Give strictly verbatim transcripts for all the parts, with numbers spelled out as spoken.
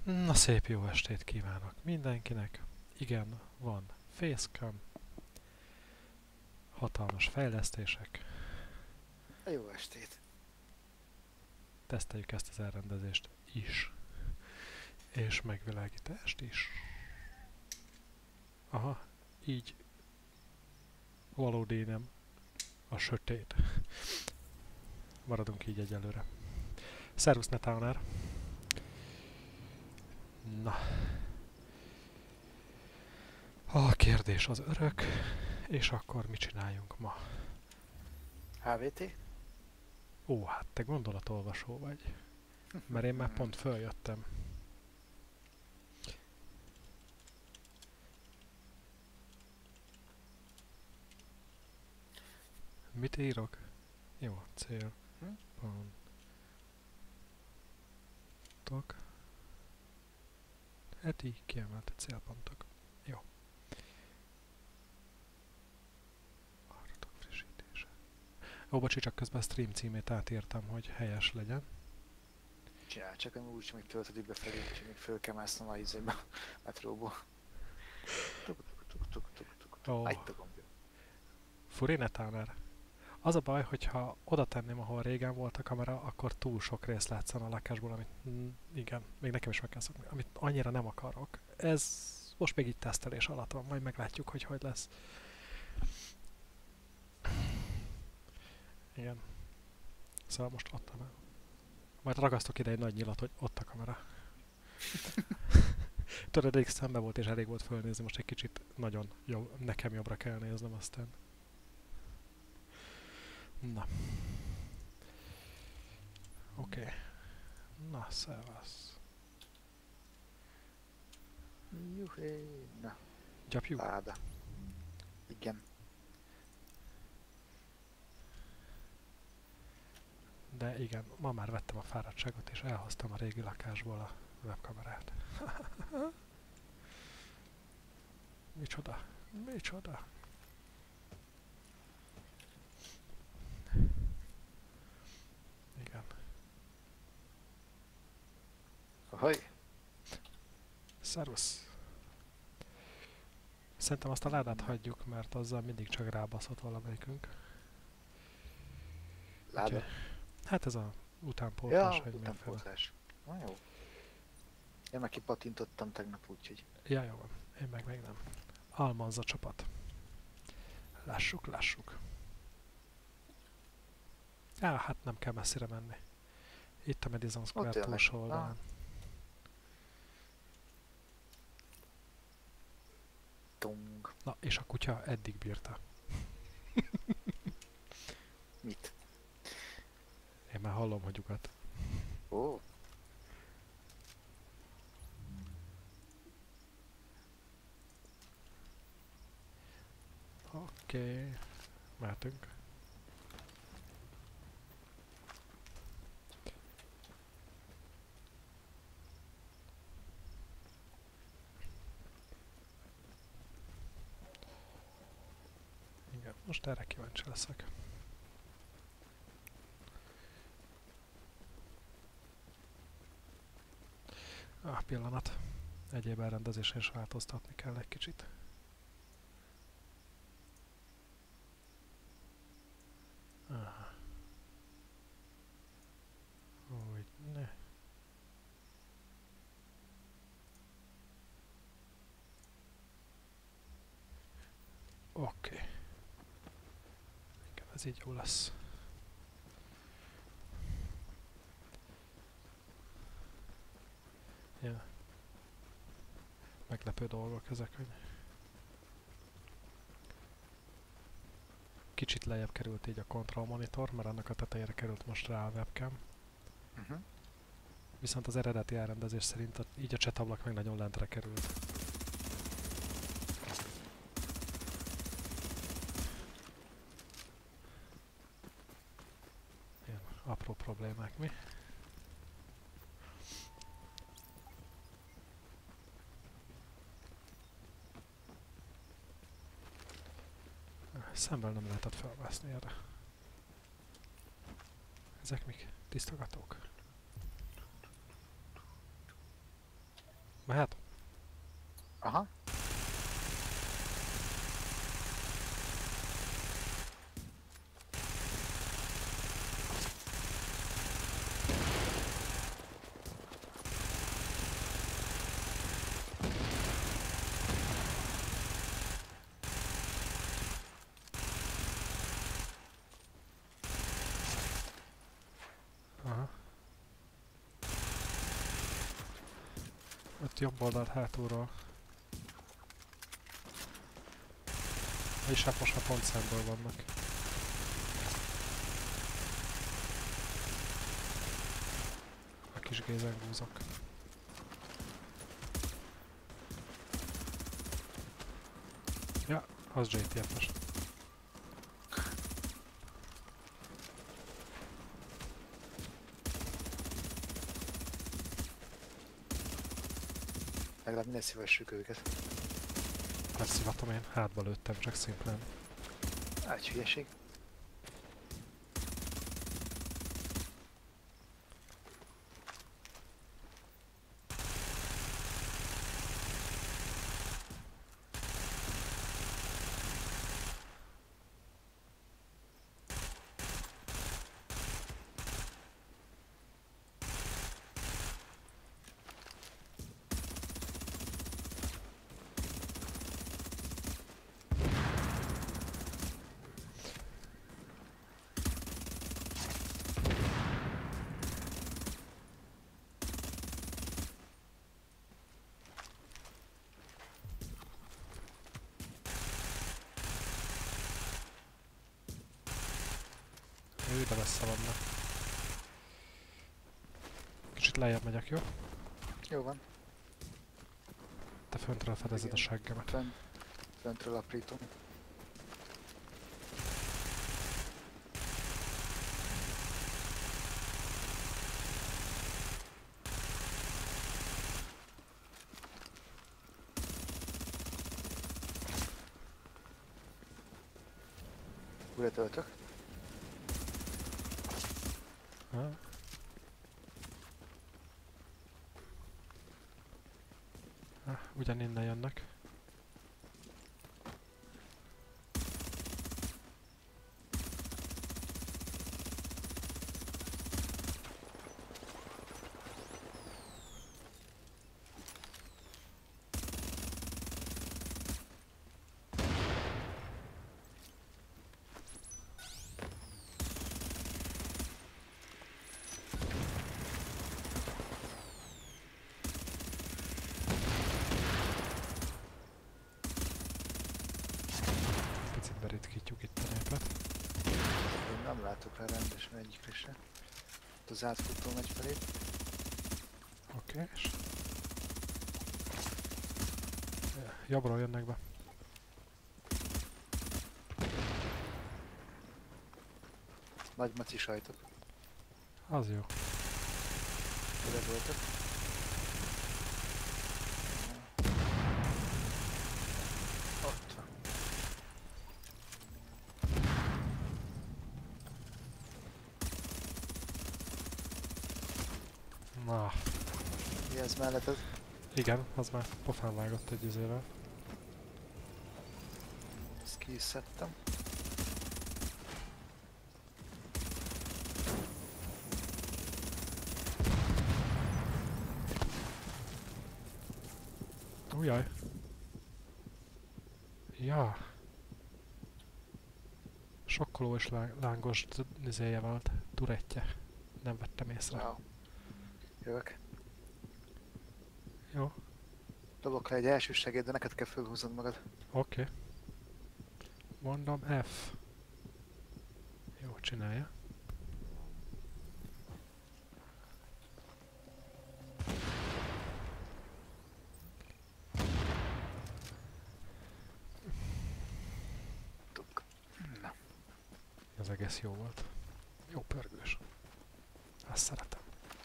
Na szép jó estét kívánok mindenkinek. Igen, van facecam, hatalmas fejlesztések, Jó estét! teszteljük ezt az elrendezést is, és megvilágítást is. Aha, így valódi nem a sötét. Maradunk így egyelőre. Szervusz Netowner! Na, a kérdés az örök, és akkor mit csináljunk ma? há vé té? Ó, hát te gondolatolvasó vagy. Mert én már pont följöttem. Mit írok? Jó, cél. Hm? Pontok. Heti kiemelt célpontok. Jó. Adatok frissítése. Ó, bocsi, csak közben a stream címét átírtam, hogy helyes legyen. Csinálj, csak ami úgyis még töltődik befelé, úgyhogy még föl kell másznom a izébe a metróból. Tuk tuk tuk tuk tuk tuk. Ó, Ah, itt a gombja. furi Netowner. Az a baj, hogyha oda tenném, ahol régen volt a kamera, akkor túl sok rész látszana a lakásból, amit mm, igen, még nekem is meg kell szokni, amit annyira nem akarok. Ez most még így tesztelés alatt van, majd meglátjuk, hogy hogy lesz. Igen. Szóval most ott a... Majd ragasztok ide egy nagy nyilat, hogy ott a kamera. Tudod, elég szembe volt és elég volt fölnézni, most egy kicsit nagyon jó, nekem jobbra kell néznem aztán. Na. Oké. Okay. Na, szevasz. Juhé! Na, Gyapjuk? láda. Igen. De igen, ma már vettem a fáradtságot és elhoztam a régi lakásból a webkamerát. Micsoda? Micsoda? Igen. Ahogy? Szervusz! Szerintem azt a ládát hagyjuk, mert azzal mindig csak rábaszott valamelyikünk. Láda? Úgyhogy, hát ez a utánpótlás, Ja, hogy mindenféle. utánpótlás. Na jó. Én meg kipatintottam tegnap, úgyhogy... Ja, jó van. Én meg még nem. Almanza csapat. Lássuk, lássuk. Á, hát nem kell messzire menni. Itt a Madison Square Ott élnek. túlsó oldalán. Ah. Tung. Na, és a kutya eddig bírta. Mit? Én már hallom, hogy ugat. Ó. Oké. Okay. Mehetünk. Igen, most erre kíváncsi leszek. Ah, pillanat. Egyéb elrendezésen is változtatni kell egy kicsit. Ah. Úgy, ne. Oké. Okay. Igen, ez így jó lesz. Ilyen meglepő dolgok ezek, hogy kicsit lejjebb került így a control monitor, mert annak a tetejére került most rá a webcam. Uh-huh. Viszont az eredeti elrendezés szerint a, így a chat ablak meg nagyon lentre került. Ilyen apró problémák, mi? Szemből nem lehetett felmászni erre. Ezek mik? Tisztogatók? Mehet? Aha. Aha. Ott jobb oldalt hátulról. És hát most már pont szemből vannak. A kis gézengúzok. Ja, az jé té ef-es. Legalább minden szívessük őket. Megszivatom én, hátba lőttem csak szimplán. Egy hülyeség. Ő ide messze vannak. Kicsit lejjebb megyek, jó? Jó van. Te föntről fedezed a Igen. seggemet. Fön, föntről aprítom. Újra töltök. Ha? Ha, ugyan innen jönnek. Picit beritkítjuk itt a népet. Én nem látok rá rendesen egyikre se. Ott az átfutó megy felé. Oké, okay, és... Jobbról jönnek be. Nagy maci sajtok. Az jó. Újra töltök. Ott van. Na, Mi ez melletted? igen, az már pofán vágott egy izével. Ezt ki is szedtem. Ujjaj. Ja. Sokkoló és lá lángos izéje volt. Durettje. Nem vettem észre. Wow. Jövök. Jó, Dobok le egy első segéd, de neked kell fölhúznod magad. oké. Okay. Mondom F. Jó, csinálja. Tuk. Na. Az egész jó volt. Jó pörgős. Azt szeretem.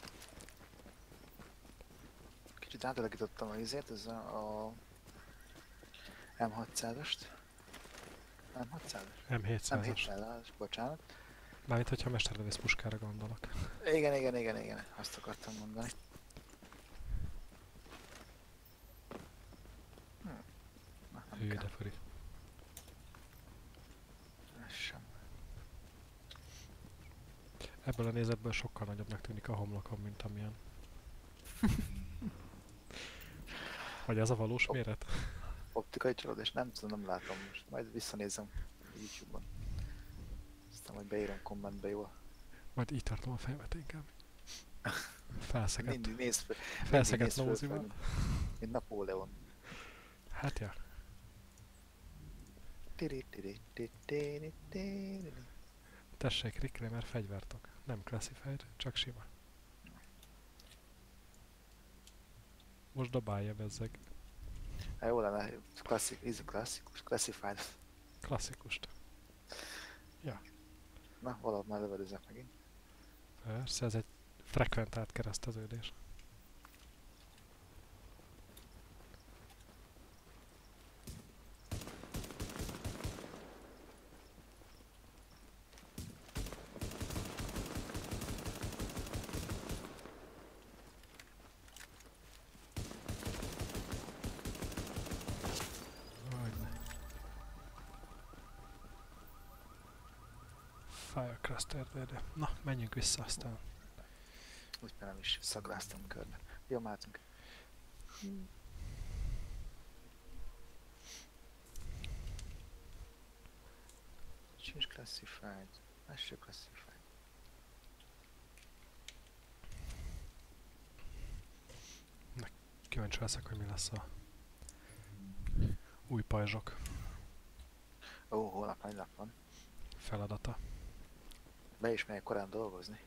Kicsit átalakítottam a izét, ez a, a em hatszázast. em hatszázas? em hétszázas. em hétszázas, bocsánat. Mármint, hogyha mesterlövész puskára gondolok. Igen, igen, igen, igen, azt akartam mondani. Nem Hű, kell. de furi. Ez sem. Ebből a nézetből sokkal nagyobbnak tűnik a homlokom, mint amilyen. Vagy ez a valós Op- méret? Optikai csalódás, nem tudom, nem látom most. Majd visszanézem a YouTube-on. Aztán majd beírom kommentbe jól. Majd így tartom a fejemet inkább. Felszegett, Mindig nézd fel. felszegett nézd fölfelé, nózival. mint- Mint Napóleon. Hát ja. Tessék, Rick Kramer fegyvertok. Nem classified, csak sima. Most dobálja bezzeg. Hát jó lenne, klasszik, ez klasszikus, classified. Klasszikust. Na, valahogy már lövedezek megint. Persze, ez egy frekventált kereszteződés. Hogyne. Firecrest erdőre. Na, menjünk vissza aztán. Úgy már nem is szagláztam körbe. Jó, mehetünk. Sincs classified. Ez se classified. Kíváncsi leszek, hogy mi lesz a új pajzsok Ó, holnap nagy nap van. feladata. Be is megyek korán dolgozni.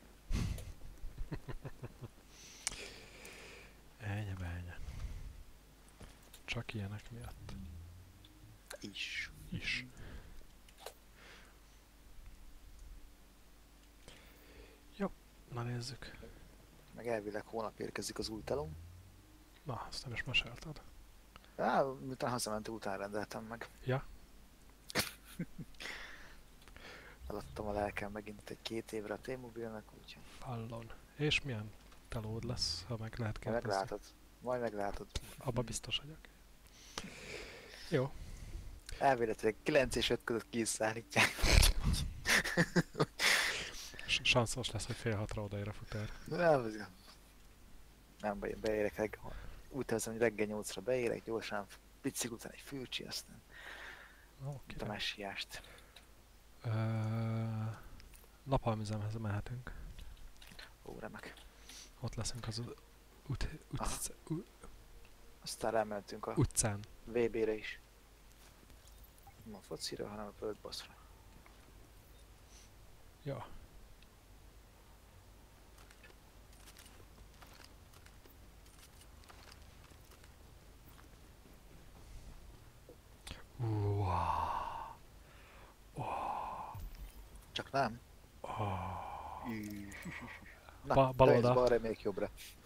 Ennyi, ennyi. Csak ilyenek miatt Is. is. Jó, na nézzük. Meg elvileg hónap érkezik az új telom. Na, azt nem is mesélted. Á, miután hazamente után rendeltem meg. Ja? Eladtam a lelkem megint egy két évre a T-Mobilnak, úgyhogy Fallon. És milyen telód lesz, ha meg lehet majd kérdezni? meglátod. Majd meglátod. Abba biztos vagyok. Jó. Elvéletileg kilenc és öt között kiszállítják. S- Sanszos lesz, hogy fél hatra odaér a futár. Nem, az- nem baj, beérek reggel. Úgy tervezem, hogy reggel nyolcra beérek, gyorsan picik után egy fürcsi, aztán Oké. a messiást. Ö, Napalmüzemhez mehetünk. Ó, remek. Ott leszünk az ut- ut- utc- u- Aztán rámentünk a utcán. vé bé-re is. Nem a focira, hanem a World Boss-ra. Ja. Wow. Csak nem. Oh. Na, Ba- bal te oldal. jössz balra, még jobbra.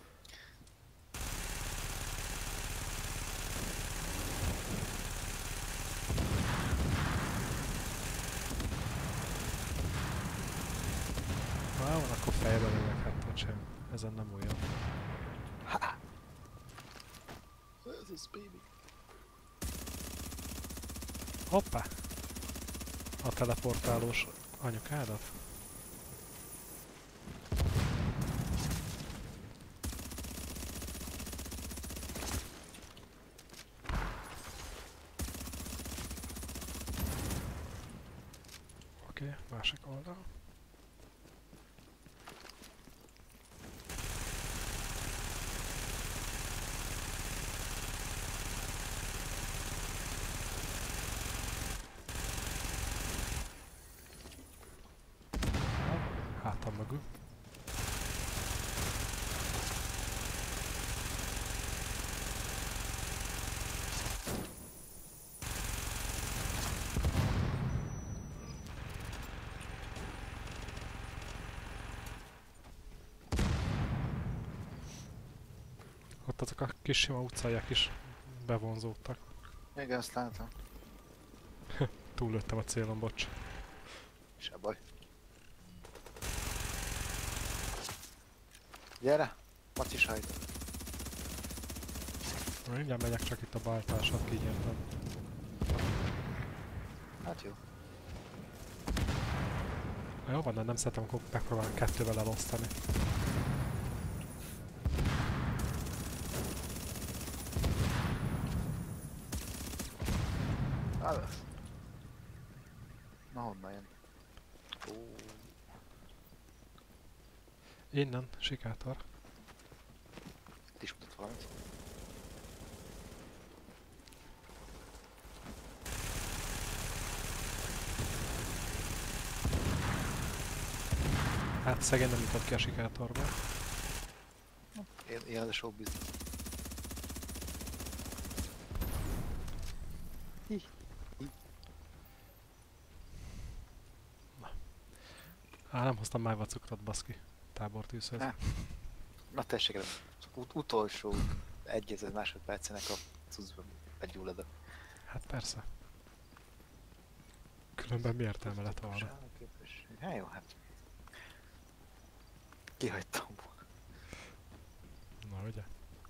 Ha van, akkor fejbe lövök, hát hogy sem. Ezen nem olyan. Ha! Ez az baby. Hoppá! A teleportálós anyukádat? Oké, okay, másik oldal. Hátam mögül. Ott azok a kis sima utcáják is bevonzódtak. Igen, azt látom. Túllőttem a célon, bocs. Se baj. Gyere! Maci sajt. Mindjárt megyek, csak itt a baltásat kinyírtam. Hát jó. Na jó van, de nem szeretem, akkor megpróbálom kettővel elosztani. Az. Na honnan jön? Ó, Innen, sikátor. itt is mutat valamit. Hát szegény nem jutott ki a sikátorba. Ilyen, ilyen a show business. Hi. Hi. Á, nem hoztam májva cukrot, baszki. Tábortűzhöz. Ne. Na tessék, nem. Ut utolsó egyezer másodpercének a cuccban begyullad a... Hát persze. Különben mi értelme lett volna? Sállóképesség. Hát jó, hát... Kihagytam volna. Na ugye?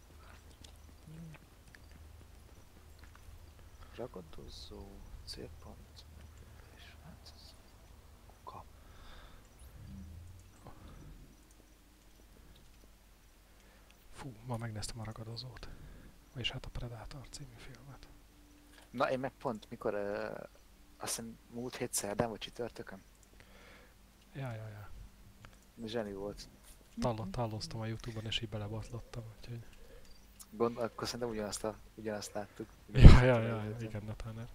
Ragadozó, célpont... és hát ez... Kuka. Fú, ma megnéztem a Ragadozót. Vagyis hát a Predator című filmet. Na én meg pont, mikor... Uh, azt hiszem múlt hét szerdán vagy csütörtökön? Ja, ja, ja. Zseni volt. Tallott, talloztam a Youtube-on és így belebotlottam, úgyhogy... Gond, akkor szerintem ugyanazt, a, ugyanazt láttuk. Ja, ja, ja, ja, igen, Nathanael.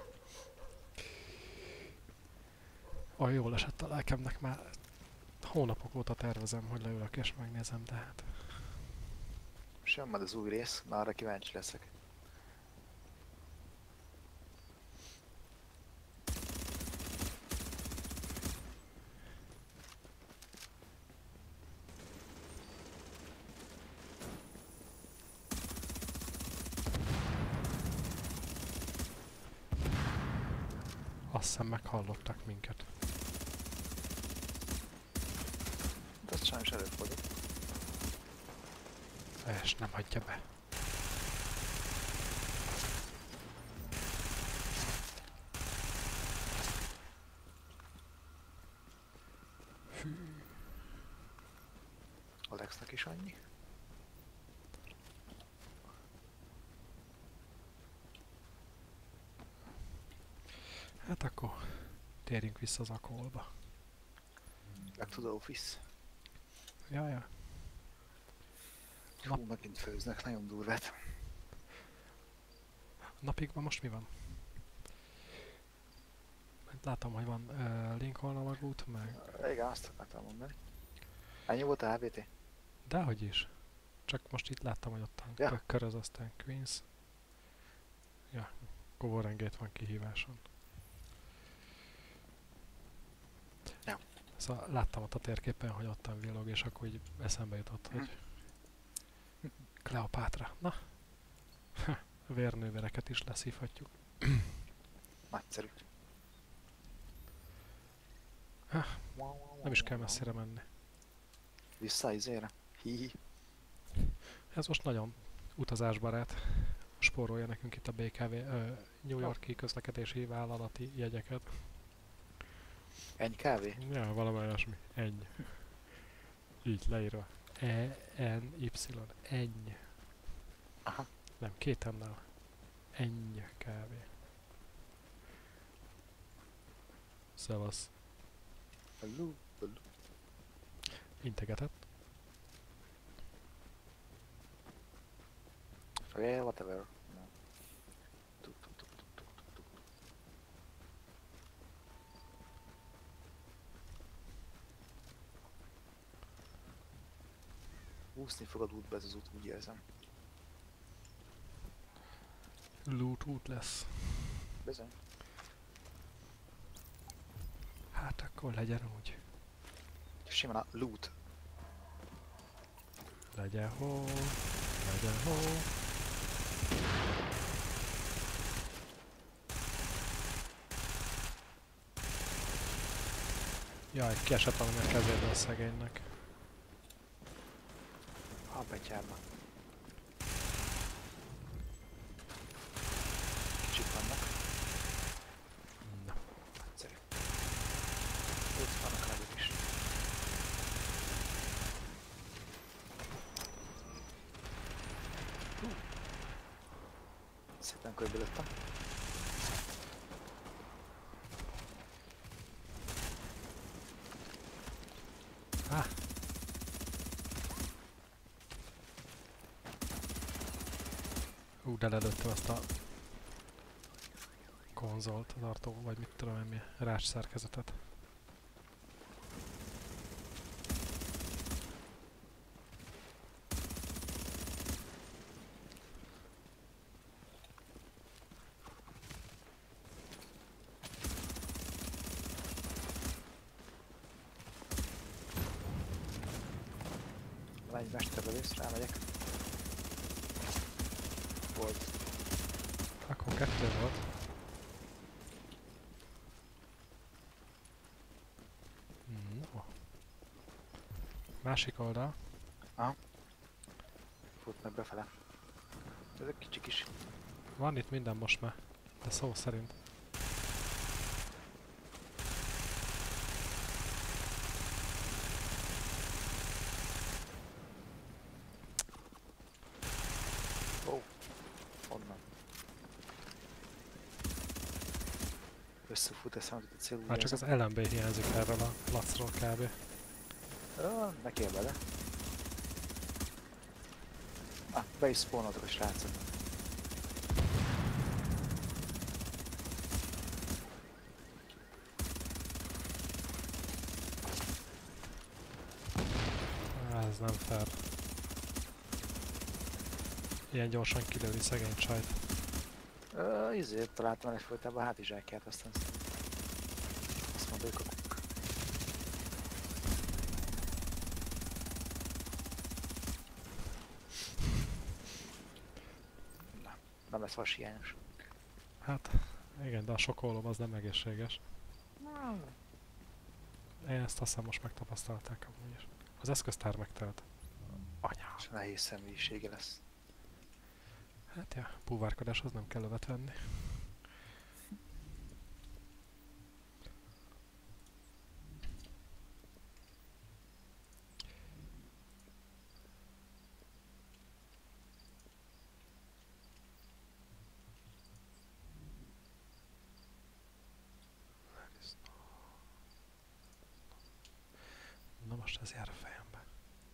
Olyan jól esett a lelkemnek, már hónapok óta tervezem, hogy leülök és megnézem, de hát... Sem majd az új rész, már arra kíváncsi leszek. Azt hiszem meghallottak minket. De azt sajnos előfordul. És nem hagyja be. Fű. Alexnak is annyi. Hát akkor térjünk vissza az akolba. Back to the office. Ja, ja. Hú, megint főznek, nagyon durvát. Napigban most mi van? Látom, hogy van uh, Lincoln alagút, meg... Igen, azt akartam mondani. Ennyi volt a há vé té? Dehogy is. Csak most itt láttam, hogy ott Ja. ja. köröz, aztán Queens. Ja, akkor Warren Gate van kihíváson. Ja. Szóval láttam ott a térképen, hogy ottan villog, és akkor így eszembe jutott, hogy Kleopátra. Na, a vérnővereket is leszívhatjuk. Nagyszerű. Ha, nem is kell messzire menni. Vissza izére? Hihi. Ez most nagyon utazásbarát. Spórolja nekünk itt a bé ká vé ö, New York-i közlekedési vállalati jegyeket. Ennyi kávé? Ja, valami olyasmi. Ennyi. Így leírva. E N Y. Ennyi. Aha. Nem, két ennel. Ennyi kávé. Szevasz. Hello, hello. Integetett. Okay, whatever. No. Tuk, tuk, tuk, tuk, tuk, tuk, tuk. Úszni fogad útba ez az út, úgy érzem. Loot út lesz. Bizony. Hát akkor legyen úgy. Simán a loot. Legyen hó. Legyen hó. Jaj, kiesett valami a kezébe a szegénynek. A betyárba. Kicsik vannak. Na. Szépen körbelőttem. Ah. Hú, de lelőttem azt a konzolt, az artó, vagy mit tudom én mi, rács szerkezetet. Van egy mesterlövész, rámegyek. Volt. Akkor kettő volt. No. Másik oldal. Aha. Futnak befele. Ezek kicsik is. Van itt minden most már, de szó szerint. Ó, oh, onnan. Összefut eszem, hogy a célul. Már csak az el em bé hiányzik erről a lacról kb. Ah, ne kér bele. Ah, be is spawnoltak a srácok. Ez nem fair. Ilyen gyorsan kilőni szegény csajt. Uh, izért találtam egyfolytában a hátizsákját, aztán azt mondta, hogy kakuk. Na, nem lesz vashiányos. Hát, igen, de a sokkolom az nem egészséges. Én ezt azt hiszem most megtapasztalták amúgy is. Az eszköztár megtelt. Anya. És nehéz személyisége lesz. Hát ja, búvárkodáshoz nem kell övet venni. Na most ez jár a fejembe.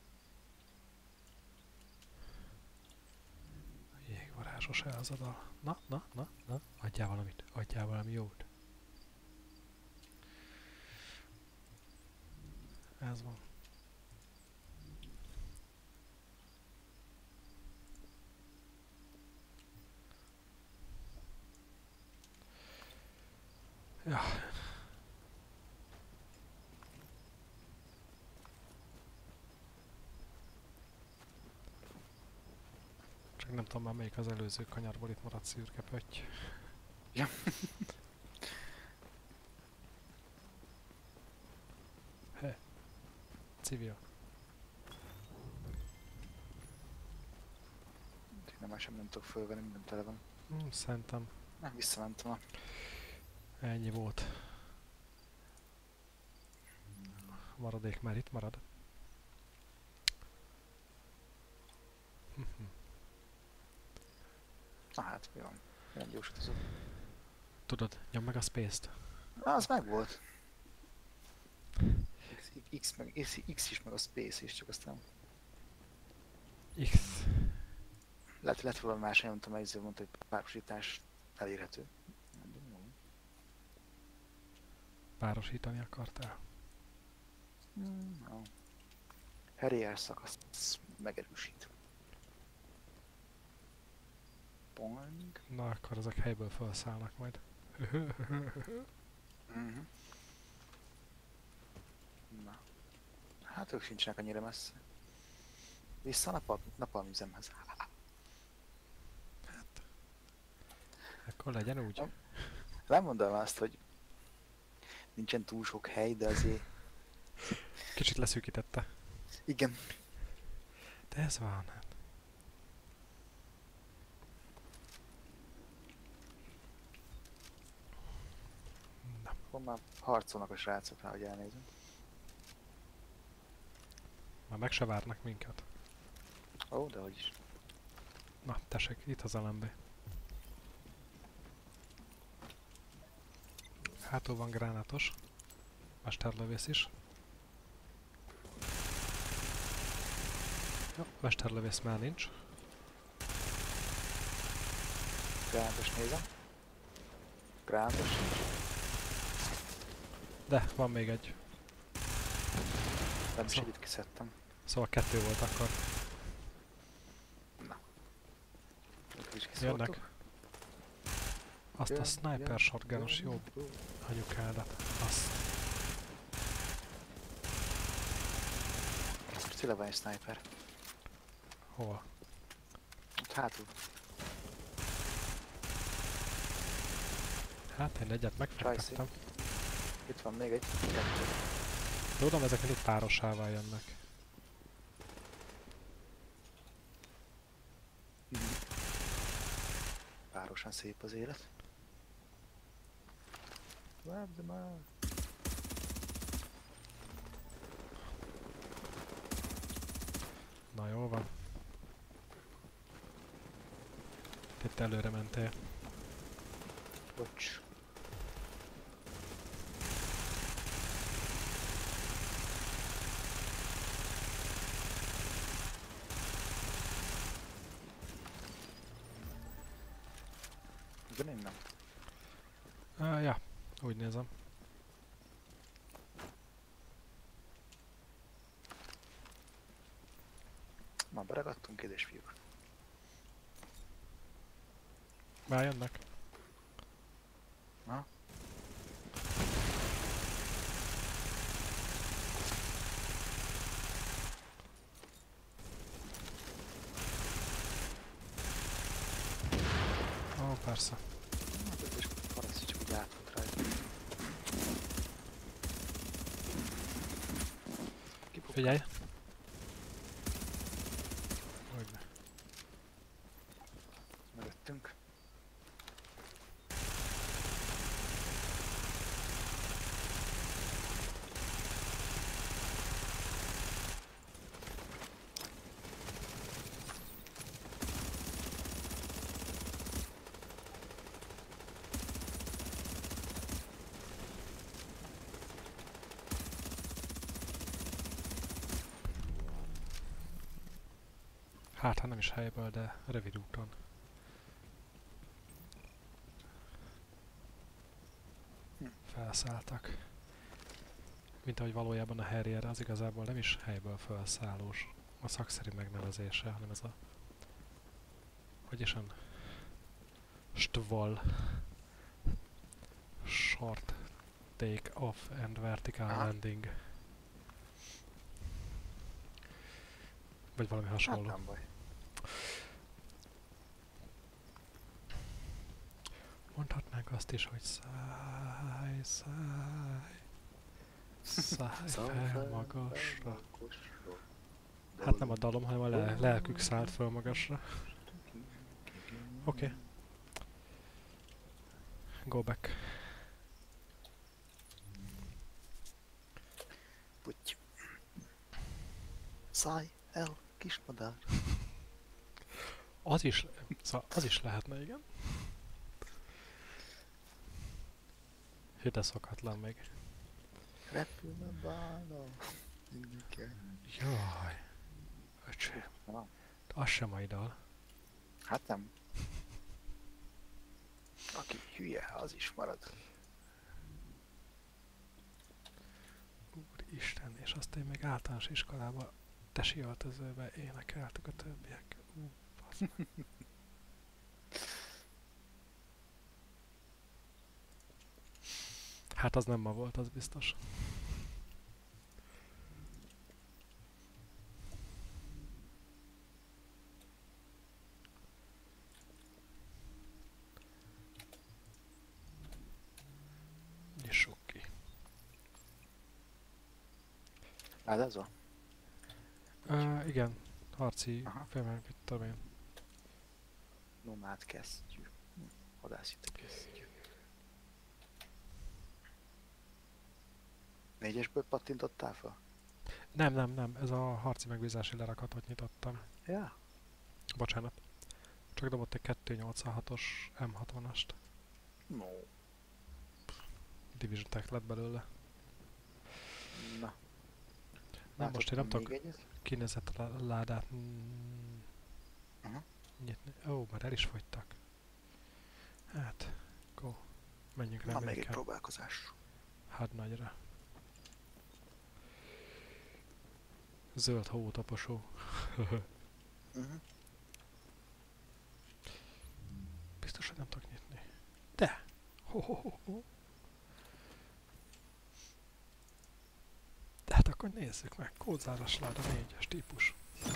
Jégvarázsos elzadal. Na, na, na, na, adjál valamit, adjál valami jót. Ez van. Ja. Csak nem tudom már melyik az előző kanyarból itt maradt szürke pötty. Ja. He. Civil. Nem, már sem nem tudok fölvenni, minden tele van. Hmm, szerintem Nem, visszamentem a... ennyi volt. Maradék már itt marad. Na hát, mi van? Nem gyorsítozok. Tudod, nyom meg a space-t. Na, az meg volt. X, X, meg, X, X is, meg a Space is, csak aztán... X. Lehet, lehet valami más, nem tudom, ezzel mondta, hogy párosítás elérhető. Párosítani akartál? Mm, no. Harrier szakasz megerősít. Boing. Na akkor ezek helyből felszállnak majd. Mm-hmm. Na. Hát ők sincsenek annyira messze. Vissza a napal, napalmüzemhez. Hát. Akkor legyen úgy. Nem mondom azt, hogy nincsen túl sok hely, de azért... Kicsit leszűkítette. Igen. De ez van. Hát. Na. Akkor már harcolnak a srácok rá, hogy elnézem. Már meg se várnak minket. Ó, de hogy is. Na, tessék, itt az el em bé. Hátul van gránátos. Mesterlövész is. Jó, mesterlövész már nincs. Gránátos nézem. Gránátos sincs. De, van még egy. Nem Szó- segít, kiszedtem. Szóval kettő volt akkor. Na. Őket is Jönnek. kiszórtuk. Azt a Jön, sniper jön, shotgunos jön, jó jön. anyukádat. Azt. Tényleg van egy sniper. Hol? Ott hátul. Hát én egyet megfektettem. Itt van még egy. Kettő. Tudom, ezek mindig párosává jönnek. Párosan szép az élet. Várd már. Na jó van. Itt előre mentél. Bocs. Igen, én nem. Uh, ja, úgy nézem. Ma beragadtunk, édes fiúk. Már jönnek. Na? Ó, persze. Hát ez is paraszt, csak úgy átfut rajta. Kipukkan. Figyelj! Hogyne. Mögöttünk. Hát, ha nem is helyből, de rövid úton. Hm. Felszálltak. Mint ahogy valójában a Harrier az igazából nem is helyből felszállós. A szakszerű megnevezése, hanem ez a... Hogy is van? Stval. Short take off and vertical Aha. landing. Vagy valami Hát hasonló. nem baj. Mondhatnánk azt is, hogy szállj, szállj, szállj fel magasra. Hát nem a dalom, hanem a le lelkük szállt fel magasra. Oké. Okay. Go back. Puty. Szállj el, kis madár. Az is, szóval az is lehetne, igen. Hű, de szokatlan még. Repülne bálna. Jaj. Öcsém. Na, Az sem a dal. hát nem. Aki hülye, az is marad. Úristen, és azt én még általános iskolában tesi öltözőbe énekeltük a többiek. Ú, fasz. Hát az nem ma volt, az biztos. Nyissuk ki. Hát ez van. Uh, igen, harci Aha. filmek, mit tudom én. Nomád kesztyű. Hm, Hadászita kesztyű. Négyesből pattintottál fel? Nem, nem, nem, ez a harci megbízási lerakatot nyitottam. Ja. Bocsánat. Csak dobott egy kettőszáznyolcvanhatos em hatvanast. No. Division Tech lett belőle. Na. Na most én nem tudok egyet. kinézett a ládát mm, Aha. nyitni. Ó, már el is fogytak. Hát, go. Menjünk rá Na, még egy inkább próbálkozás. hadnagyra. Zöld hótaposó. Uh-huh. Biztos, hogy nem tudok nyitni. De! Ho, ho, ho, ho. De hát akkor nézzük meg. Kódzáras láda négyes típus.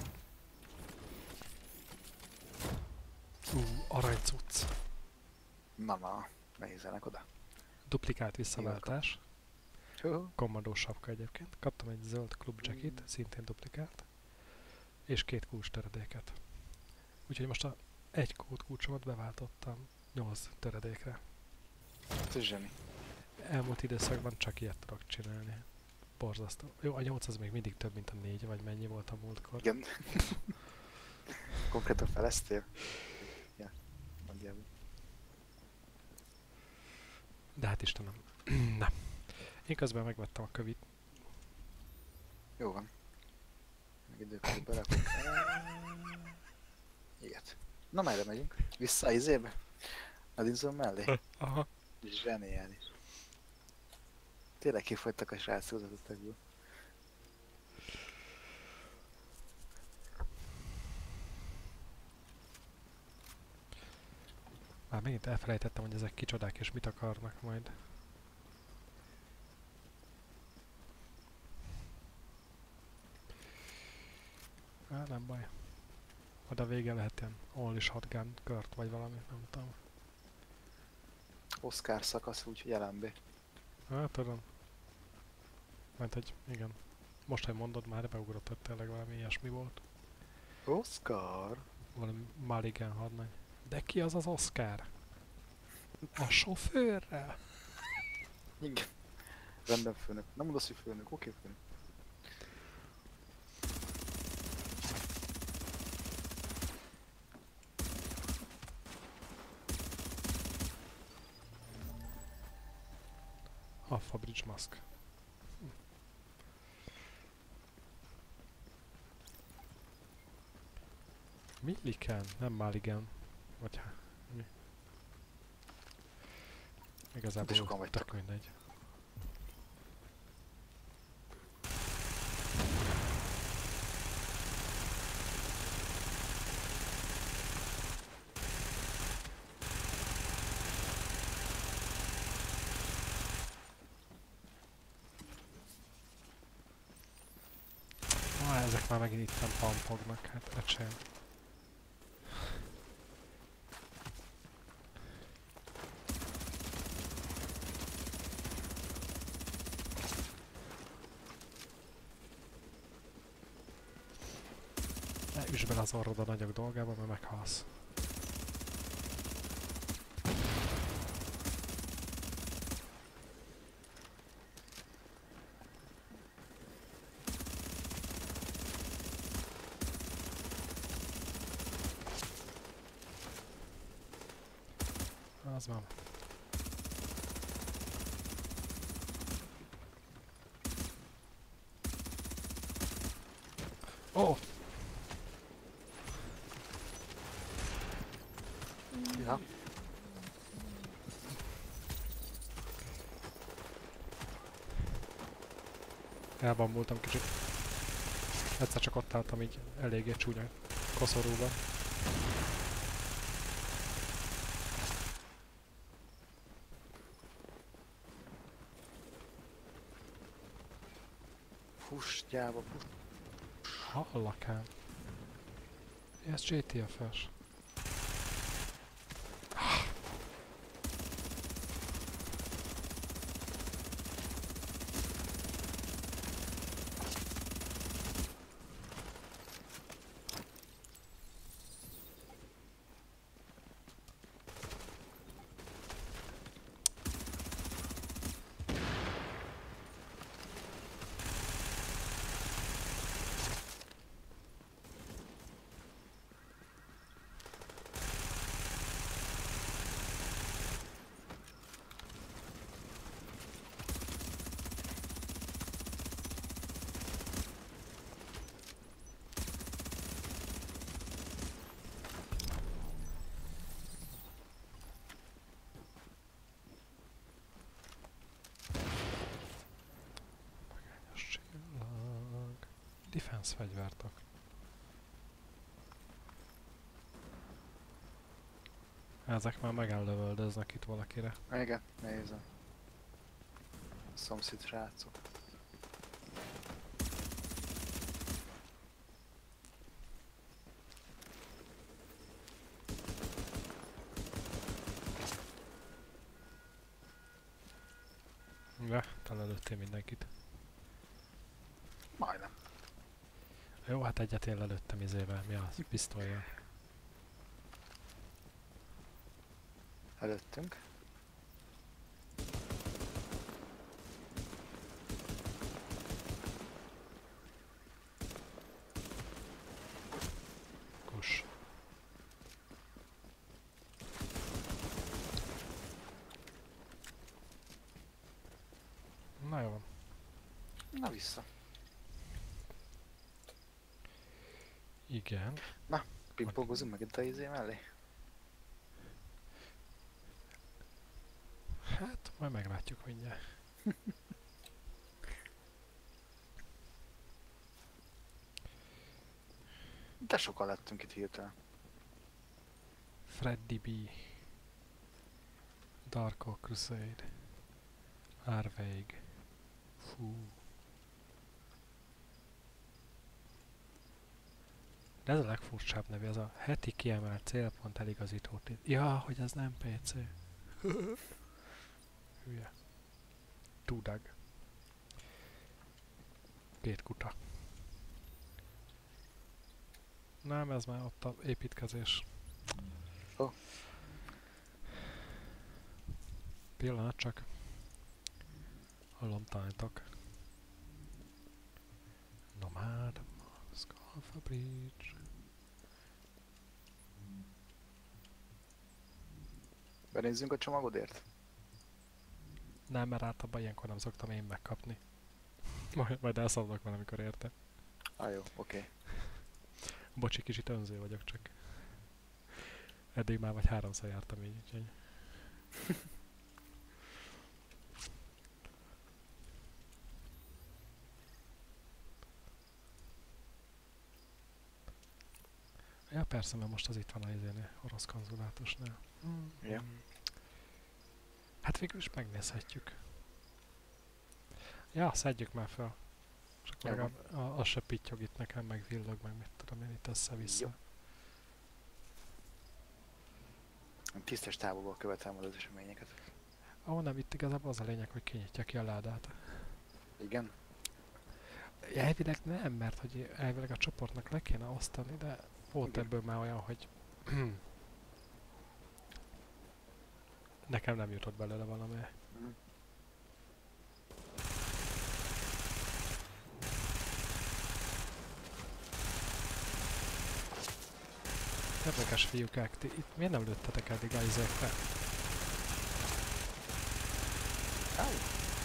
Ú, aranycucc. Na, na. Nehézenek oda. Duplikált visszaváltás. Hú. Kommandós sapka egyébként. Kaptam egy zöld klub jacket, szintén duplikált. És két kulcs töredéket. Úgyhogy most a egy kód kulcsomat beváltottam nyolc töredékre. Ez zseni. Elmúlt időszakban csak ilyet tudok csinálni. Borzasztó. Jó, a nyolc az még mindig több, mint a négy, vagy mennyi volt a múltkor. Igen. Konkrétan feleztél? Ja, nagyjából. De hát Istenem. Na. Én közben megvettem a kövit. Jó van. Meg időközben berakok. Ilyet. Na, merre megyünk? Vissza a izébe? Madison mellé? Aha. Zseniális. Tényleg kifogytak a srácok az utakból. Már megint elfelejtettem, hogy ezek kicsodák és mit akarnak majd. Á, nem baj. Oda vége lehet ilyen only shotgun kört, vagy valami, nem tudom. Oscar szakasz, úgyhogy elembé. Hát tudom. Mert hogy igen. Most, hogy mondod, már beugrott, hogy tényleg valami ilyesmi volt. Oscar? Valami Mulligan hadnagy. De ki az az Oscar? A sofőrrel? Igen. Rendben főnök. Nem mondasz, hogy főnök. Oké, főnök. Alpha Bridge Mask. Hm. Milliken, nem Mulligan. Vagy hát, mi? Igazából sokan vagytok. tök mindegy. Ah, ezek már megint itten pampognak, hát ecsém. Ne üsd bele az orrod a nagyok dolgába, mert meghalsz. Az van. Ó! Oh! Ja. Elbambultam kicsit. Egyszer csak ott álltam így eléggé csúnya koszorúban. Fuss, gyáva, fuss. Hallak ám. Ez gé té ef-es. Defense fegyvertok. Ezek már megállövöldöznek itt valakire. Igen, nézem. Szomszéd srácok. De, te lelőttél mindenkit. Majdnem. Jó, hát egyet én lelőttem izével, mi az? Pisztolyjal. Előttünk. Kus. Na jó van. Na vissza. Igen. Pingpongozunk megint a izé mellé. Hát, majd meglátjuk mindjárt. De sokan lettünk itt hirtelen. Freddy B. Dark Oak Crusade. Arveig. Fú. De ez a legfurcsább nevű, ez a heti kiemelt célpont eligazító tit. Ja, hogy ez nem pé cé. Hülye. Tudag. Két kuta. Nem, ez már ott a építkezés. Ó. Pillanat csak. Hallom, tanítok. Nomád. Scalfa Bridge. Benézzünk a csomagodért? Nem, mert általában ilyenkor nem szoktam én megkapni. Majd, majd elszabadok valamikor érte. Ah jó, oké. Okay. Bocsi, kicsit önző vagyok csak. Eddig már vagy háromszor jártam így, úgyhogy... Ja persze, mert most az itt van a izénél, orosz konzulátusnál. Mm. Ja. Hát végül is megnézhetjük. Ja, szedjük már fel. És akkor Jó. legalább a- az se pittyog itt nekem, meg villog, meg mit tudom én itt össze-vissza. Jó. Tisztes távolból követem az eseményeket. Ahol nem, itt igazából az a lényeg, hogy kinyitja ki a ládát. Igen? Elvileg nem, mert hogy elvileg a csoportnak le kéne osztani, de volt Igen. ebből már olyan, hogy nekem nem jutott belőle valami. Mm. Érdekes fiúkák, ti itt miért nem lőttetek eddig a izékre? Áj!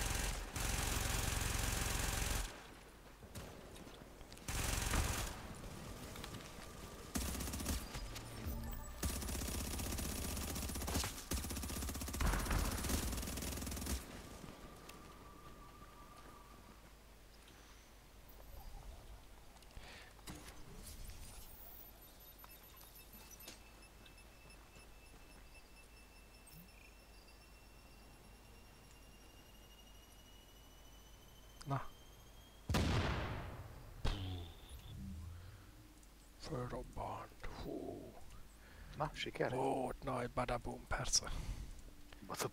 Na. Fölrobbant. Hú. Na, siker? Volt nagy badabum, persze. Batop.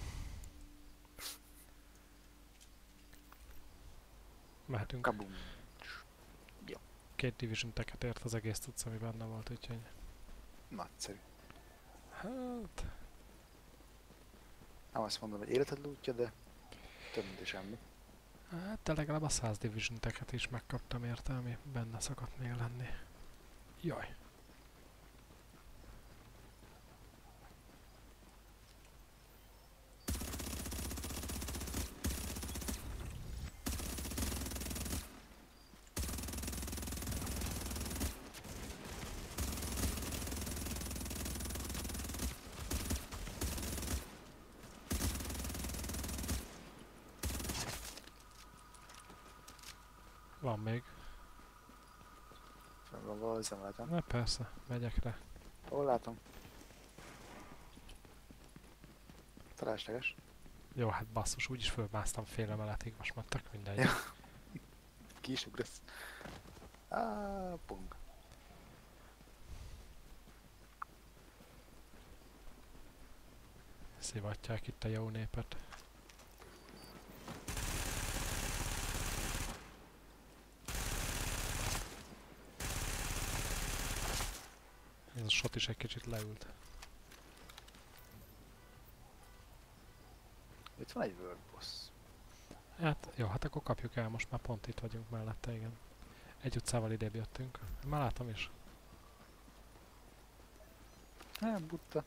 Mehetünk. Kabum. Két division teket ért az egész tudsz, ami benne volt, úgyhogy... Nagyszerű. Hát... Nem azt mondom, hogy életed lútja, de több mint semmi. Hát, de legalább a száz division teket is megkaptam érte, ami benne szokott még lenni. Jaj. Van még. valahol az emeletem. Na persze, megyek rá. Hol látom? Felesleges. Jó, hát basszus, úgyis fölmásztam fél emeletig, most már tök mindegy. Ja. Ki is ugrasz. Áááá, pong. Szivatják itt a jó népet. Ez a shot is egy kicsit leült. Itt van egy world boss. Hát jó, hát akkor kapjuk el, most már pont itt vagyunk mellette, igen. Egy utcával idébb jöttünk. Már látom is. Nem, butta.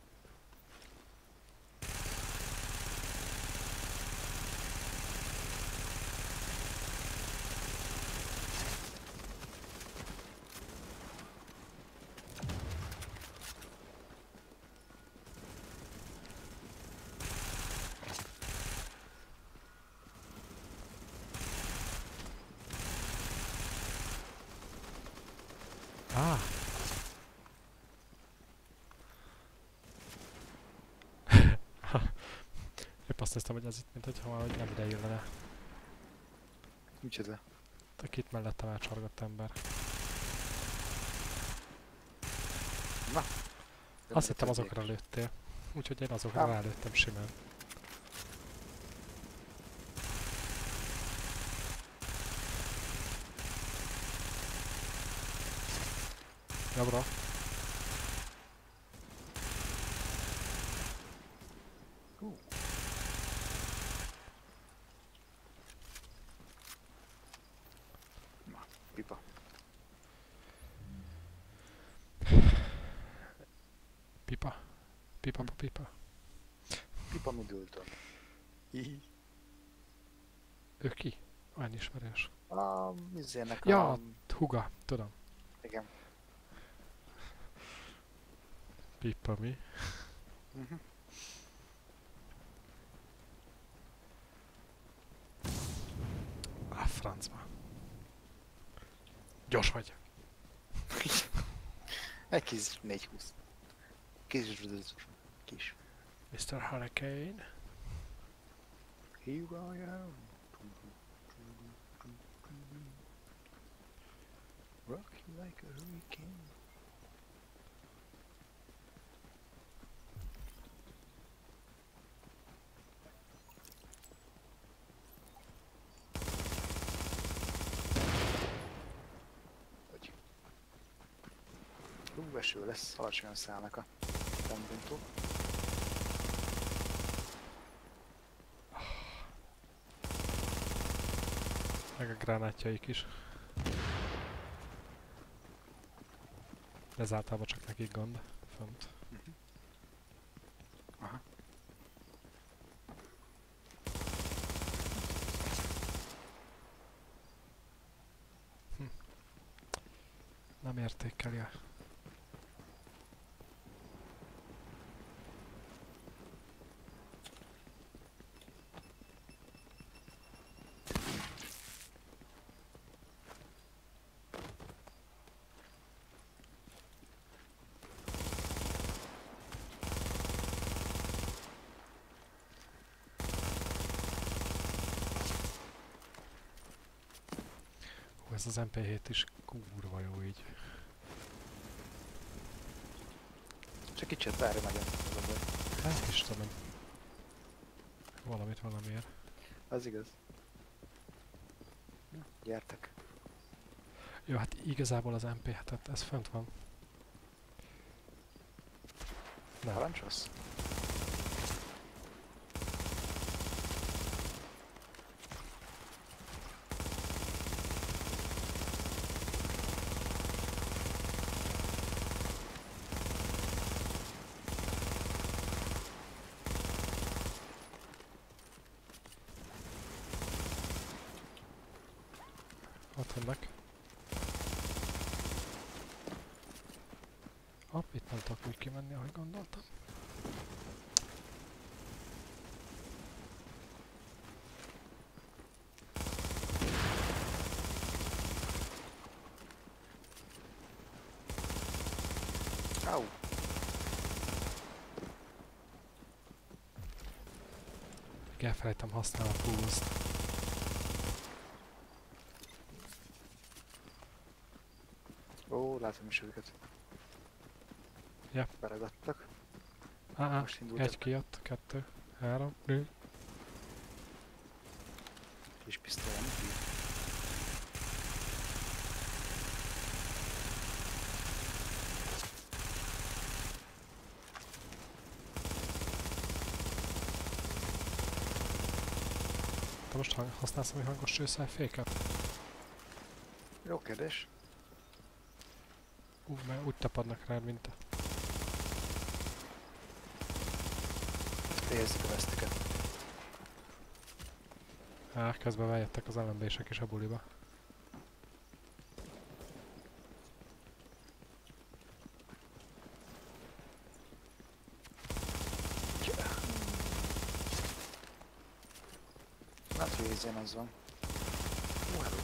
Ah! Épp azt néztem, hogy ez itt, mint hogyha valahogy nem ide illene. Micsoda? Te itt mellettem elcsorgott ember. Na! Azt hittem azokra lőttél. Úgyhogy én azokra Nem. rálőttem simán. Jobbra. Hú. Na, pipa. Pipa. Pipa, pipa, pipa. Pipa Middleton. Hihi. Ő ki? Olyan ismerős. A mizének Ja, a... Huga, tudom. Igen. Pipa mi? Uh-huh. Ah, francba. Gyors vagy. Egy kis négy húsz. Kis kis. miszter Hurricane. Here I am. Rock you like a hurricane. Hogy? Hú, eső lesz, alacsonyan szállnak a pontontól. Meg a gránátjaik is. Ez általában csak nekik gond. Fönt. Uh-huh. Aha. Hm. Nem értékeli a... Hú, ez az em pé hét is kurva jó így. Csak kicsit várj nagyon. Hát Istenem. Valamit valamiért. Az igaz. Na, gyertek. Jó, hát igazából az em pé hetet, ez fönt van. Nem. Parancsolsz? Ott vannak. Hopp, itt nem tudok úgy kimenni, ahogy gondoltam. Au! Elfelejtem használni a pulzt. Ó, látom is őket. Ja. Beragadtak. Á, Most indult egy el. kijött, kettő, három, nő. Kis pisztolyom. Te most hang használsz valami hangos csőszájféket? Jó kérdés. Ú, mert úgy tapadnak rád, mint a... Érzik a veszteket. Á, közben bejöttek az ellenbések is a buliba. Hát, hogy izén az van. Ó, hello.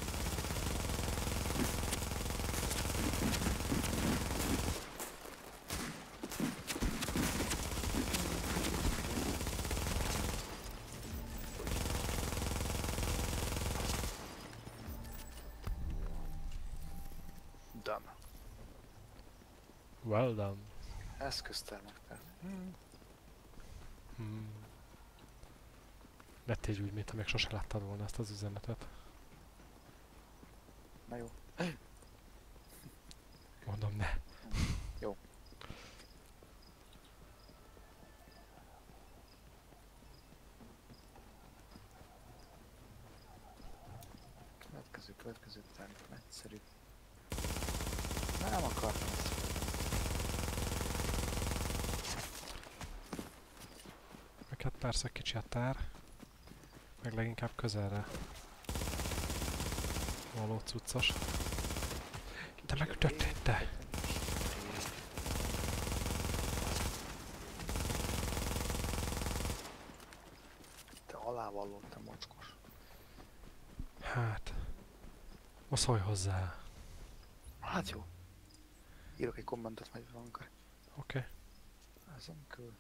Done. Well done. Eszköztárnektel. Hmm. Hmm. Ne tégy úgy, mintha még sose láttad volna ezt az üzenetet. Na jó. Mondom, ne. Jó. Következő, következő tárgy. Egyszerű. Nem akartam ezt. Meg hát persze kicsi a tár. Meg leginkább közelre való cuccos. De megütöttél te! Te alávalló, te mocskos. Hát... Ma szólj hozzá. Hát jó. Írok egy kommentet majd valamikor. Oké. Okay. Ezen kül.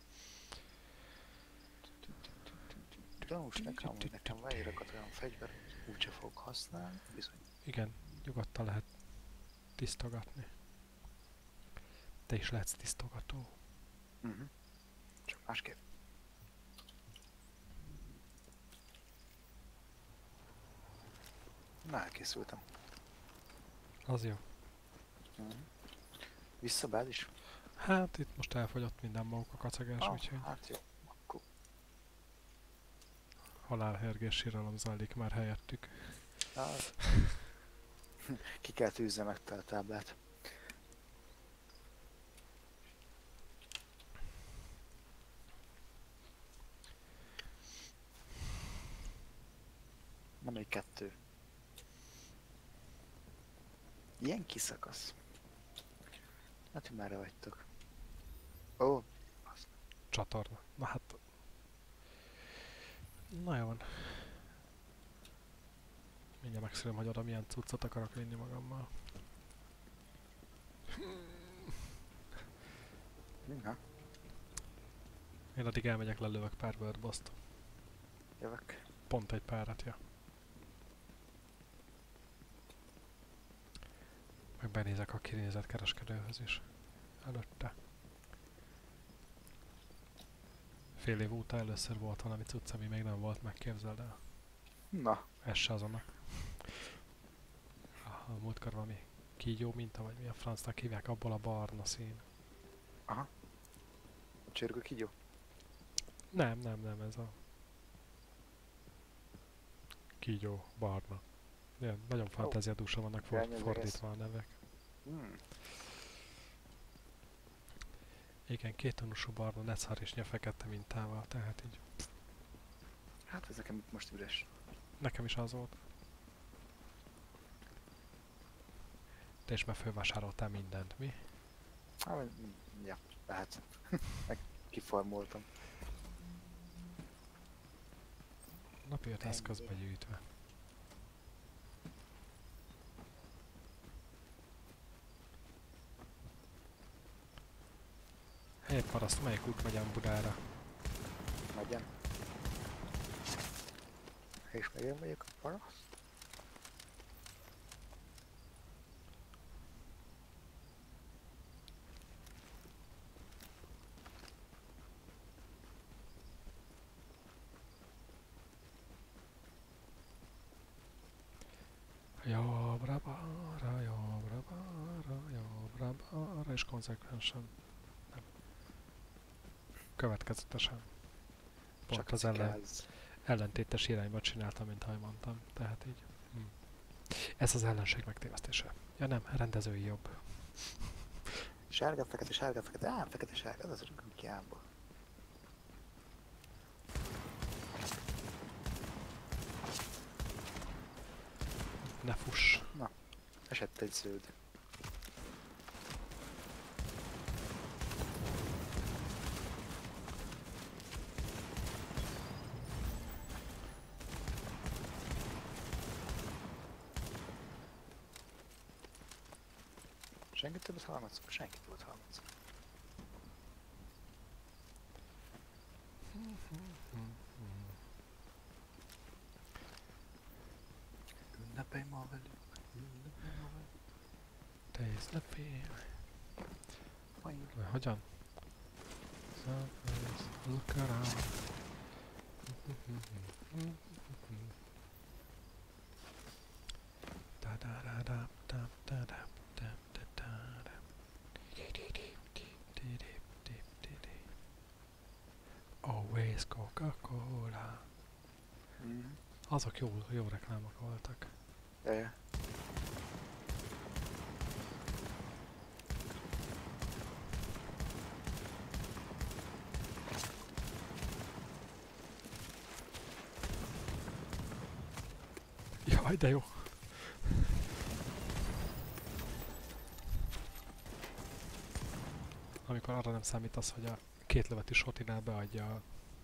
Gyanús nekem, hogy nekem leírakat olyan fegyver, úgyse fogok használni, bizony. Igen, nyugodtan lehet tisztogatni. Te is lehetsz tisztogató. Uh-huh. Csak másképp. Na, elkészültem. Az jó. Uh-huh. Vissza beáll is? Hát itt most elfogyott minden maguk a kacagás, Ah, úgyhogy hát jó. Akkor halálhergés síralom zajlik már helyettük. hát. Ki kell tűzze meg te a táblát. Na még kettő. Ilyen kiszakasz. Hát, hogy merre vagytok? Ó, az. Csatorna. Na hát... Na jó van. Mindjárt megszülöm, hogy oda milyen cuccot akarok vinni magammal. Na, Én addig elmegyek, lelövök pár birdbost. jövök. Pont egy párat, ja. Meg benézek a kinézett kereskedőhöz is. Előtte. Fél év óta először volt valami cucc, ami még nem volt, megképzeld el. Na, Ez se azonnak. A múltkor valami kígyó minta, vagy mi a francnak hívják, abból a barna szín. aha. Csörgő kígyó? Nem, nem, nem, ez a... kígyó, barna. Ilyen, nagyon fantáziadúsan vannak for Elnyög fordítva a nevek. Hmm. Igen, kéttonusú barna, necszar és fekete mintával, tehát így... Hát ez nekem itt most üres. Nekem is az volt. Te is már fölvásároltál mindent, mi? Hát, vagy- ja, lehet. Meg kiformoltam. Napi öt Ennyi. eszközbe gyűjtve. Épp paraszt, melyik út megy ám Budára? Megyen. És még én vagyok a paraszt. Jobbra-balra, jobbra-balra, jobbra-balra, és konzekvensen. Nem. Következetesen. Pont Csak az ellen, cikáz. ellentétes irányba csináltam, mint ahogy mondtam. Tehát így. Hm. Ez az ellenség megtévesztése. Ja nem, rendezői jobb. Sárga, fekete, sárga, fekete. Á, fekete, sárga. Ez az rögünk ki ámból. Ne fuss. Esett egy zöld. Senki többet halmatszol? Senki többet halmatszol. Ünnepelj ma velünk, ünnepelj ma velünk. Te is ne félj. Majd Hogyan? Surface, look around. Da da da da da da da da da da da. Always Coca-Cola. Mhm. Azok jó, jó reklámok voltak. Jaja. Jaj, de jó. Amikor arra nem számítasz, hogy a két lövetű sotinál beadja a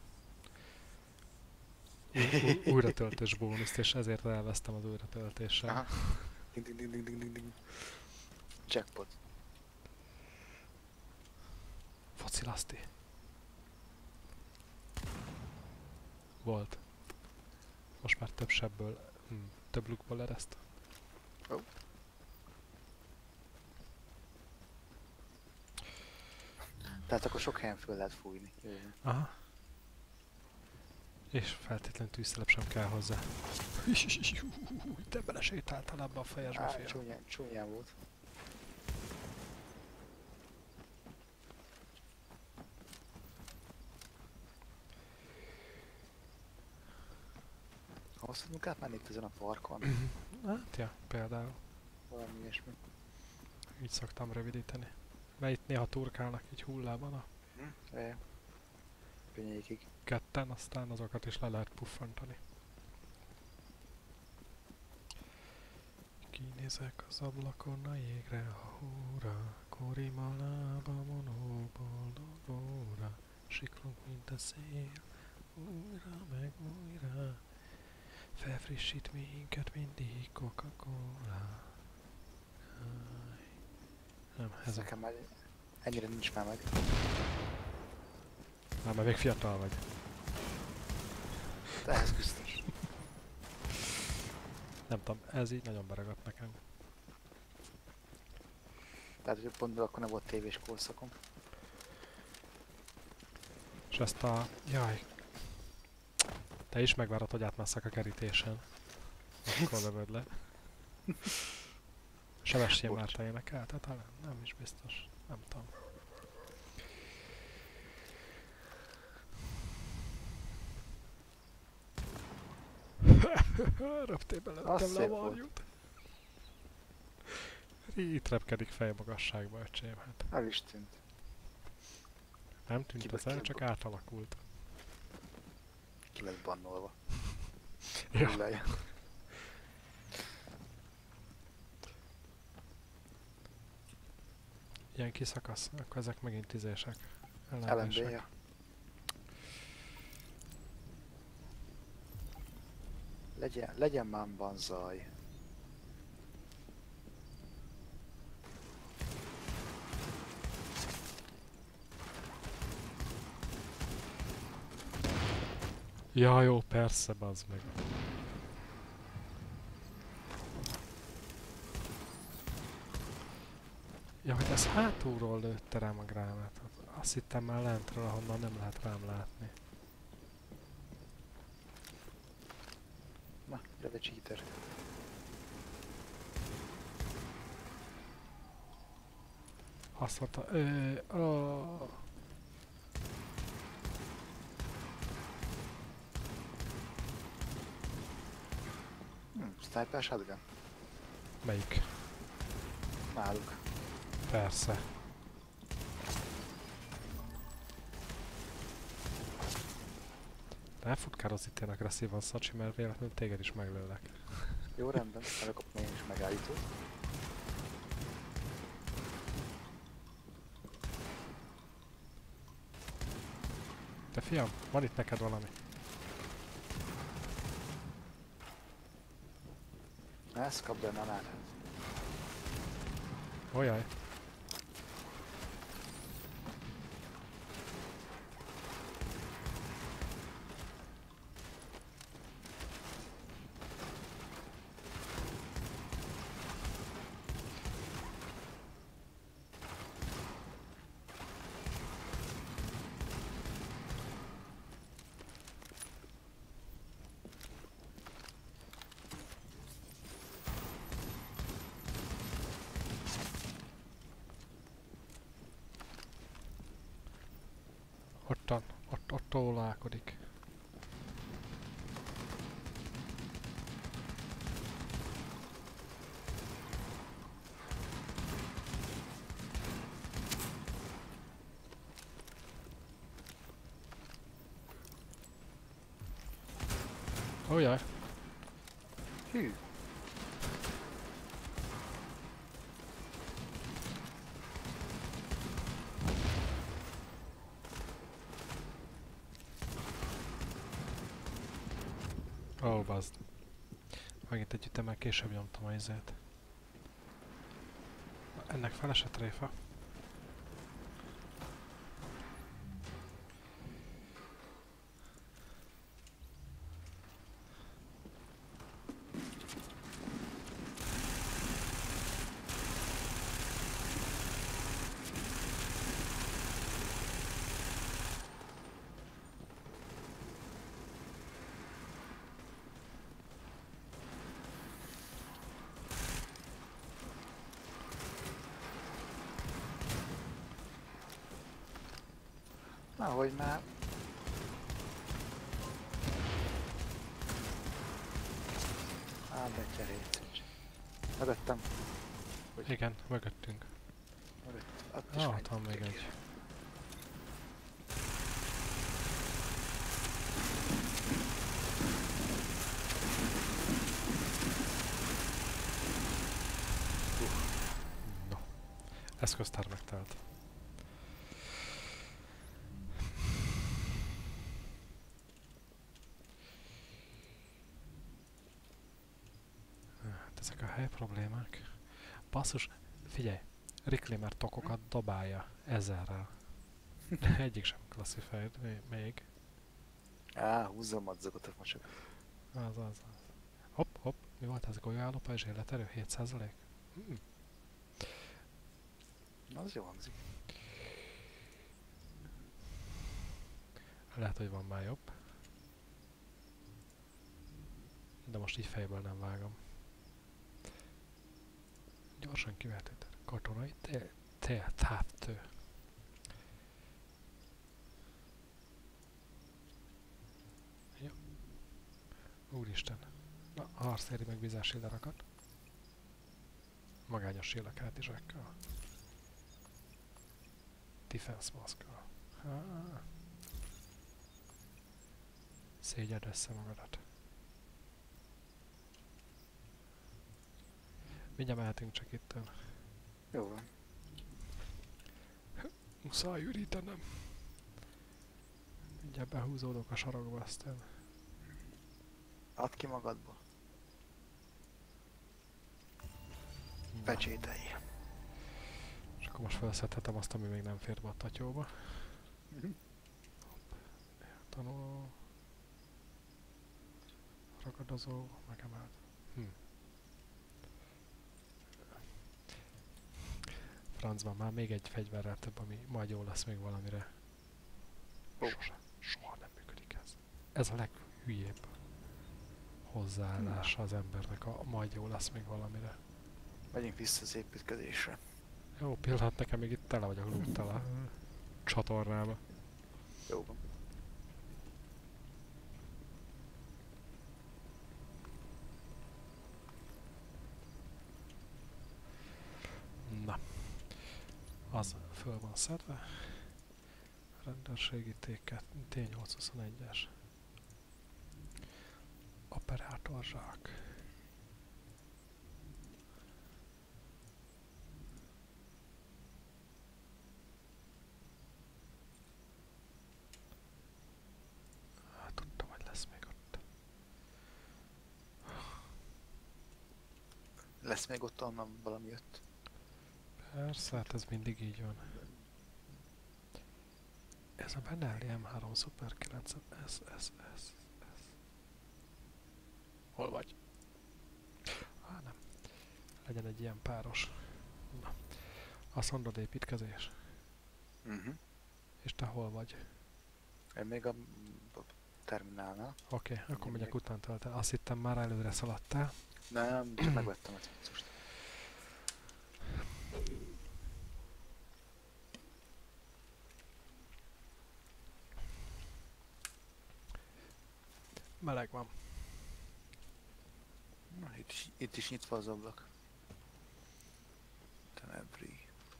új- új- újratöltés bónuszt, és ezért elvesztem az újratöltéssel. Aha. Ding ding ding ding ding ding ding. Jackpot. Focilaszti. Volt. Most már több sebből, hm, több lukból ereszt. Tehát akkor sok helyen föl lehet fújni. Jó. Aha. És feltétlenül tűzszelep sem kell hozzá. Te belesétáltál ebbe a fejesbe, Á, fél. csúnyán, csúnyán volt. Azt tudunk átmenni itt ezen a parkon? Hát ja, például. Valami ilyesmi. Így szoktam rövidíteni. Mert itt néha turkálnak így hullában a Hm? Jaja. Könnyékig. ketten, aztán azokat is le lehet puffantani. Kinézek az ablakon a jégre, a hóra, korimalába vonó boldog óra, siklunk, mint a szél, újra meg újra, felfrissít minket mindig Coca-Cola. Áj. Nem, ez Ez a... nekem már ennyire nincs már meg. Már mert még fiatal vagy. De ez biztos. Nem tudom, ez így nagyon beragadt nekem. Tehát, hogy pont akkor nem volt tévés korszakom. És ezt a... Jaj. Te is megvárod, hogy átmásszak a kerítésen. Akkor lövöd le. Sebestyén Bocs. Márta énekelte talán? Nem is biztos. Nem tudom. Röptében Az lőttem le a szép volt. varjút. Itt repkedik fejmagasságba, öcsém, hát. El is tűnt. Nem tűnt Kibe az el, kell csak bo- átalakult. Ki lett bannolva. Ja. Hullája. Ilyen kiszakasz, akkor ezek megint tízések. el em bé, Ellenések. ja. Legyen, legyen mámban zaj. Ja, jó, persze, bazd meg. Ja, hogy ez hátulról lőtte rám a gránátot. Azt hittem már lentről, ahonnan nem lehet rám látni. Na, gyere cheater. Azt mondta, ö, ó. Hm, sniper shotgun. Melyik? Náluk. Persze. Ne futkározz itt ilyen agresszívan, Szacsi, mert véletlenül téged is meglőlek. Jó, rendben. Elkapom én is megállítót. Te fiam, van itt neked valami. Na, ezt kap benne a nálát. Olyaj. Ottan, ott, ott tólálkodik. Olyaj. Hű. Ó, oh, bazd. Megint egy ütemmel később nyomtam a izét. Ennek felesett tréfa. Na, hogy már... Á, betyerét. Mögöttem. Hogy? Igen, mögöttünk. Mögött. Ott is Ah, megy. ott van még egy. No. Eszköztár megtelt. Hát ezek a hely problémák. Basszus, figyelj, Reclaimer tokokat dobálja ezerrel. Egyik sem classified még. Á, húzza a madzagot a macsak. Az, az, az. Hopp, hopp, mi volt ez? Golyóállópa és életerő? hét százalék? Hmm. Na, az jó hangzik. Lehet, hogy van már jobb. De most így fejből nem vágom. Gyorsan kivetődött. Katonai táptő. Jó. Úristen. Na, harctéri megbízás síldarakat. Magányos sílak hátizsákkal. Defense maszkkal. Szégyed össze magadat. Mindjárt mehetünk csak itten. Jó van. Muszáj ürítenem. Mindjárt behúzódok a sarokba, aztán... Add ki magadból. Pecsételj. És akkor most felszedhetem azt, ami még nem fér be a tatyóba. Mhm. Tanuló... ragadozó, megemelt. Hm. Francban már még egy fegyverrel több, ami majd jó lesz még valamire. Ó. Sose, soha nem működik ez. Ez a leghülyébb hozzáállása az embernek, a majd jó lesz még valamire. Megyünk vissza az építkezésre. Jó, pillanat, nekem még itt tele vagyok lúttal a csatornába. Jó van. Na. Az föl van szedve. Rendőrségi T nyolcszázhuszonegyes. Operátorzsák. Tudtam, hogy lesz még ott. Lesz még ott onnan valami jött? Persze, hát ez mindig így van. Ez a Benelli M három Super kilenc, ez, ez, ez, ez. Hol vagy? Á, nem. Legyen egy ilyen páros. Na. Azt mondod építkezés. Uh-huh. És te hol vagy? Én még a, a terminálnál. Oké, okay, akkor Én megyek még... utántól. Te azt hittem már előre szaladtál. Nem, csak megvettem a cuccust. Meleg van. Na, itt, is, itt is nyitva az ablak. Tenebri.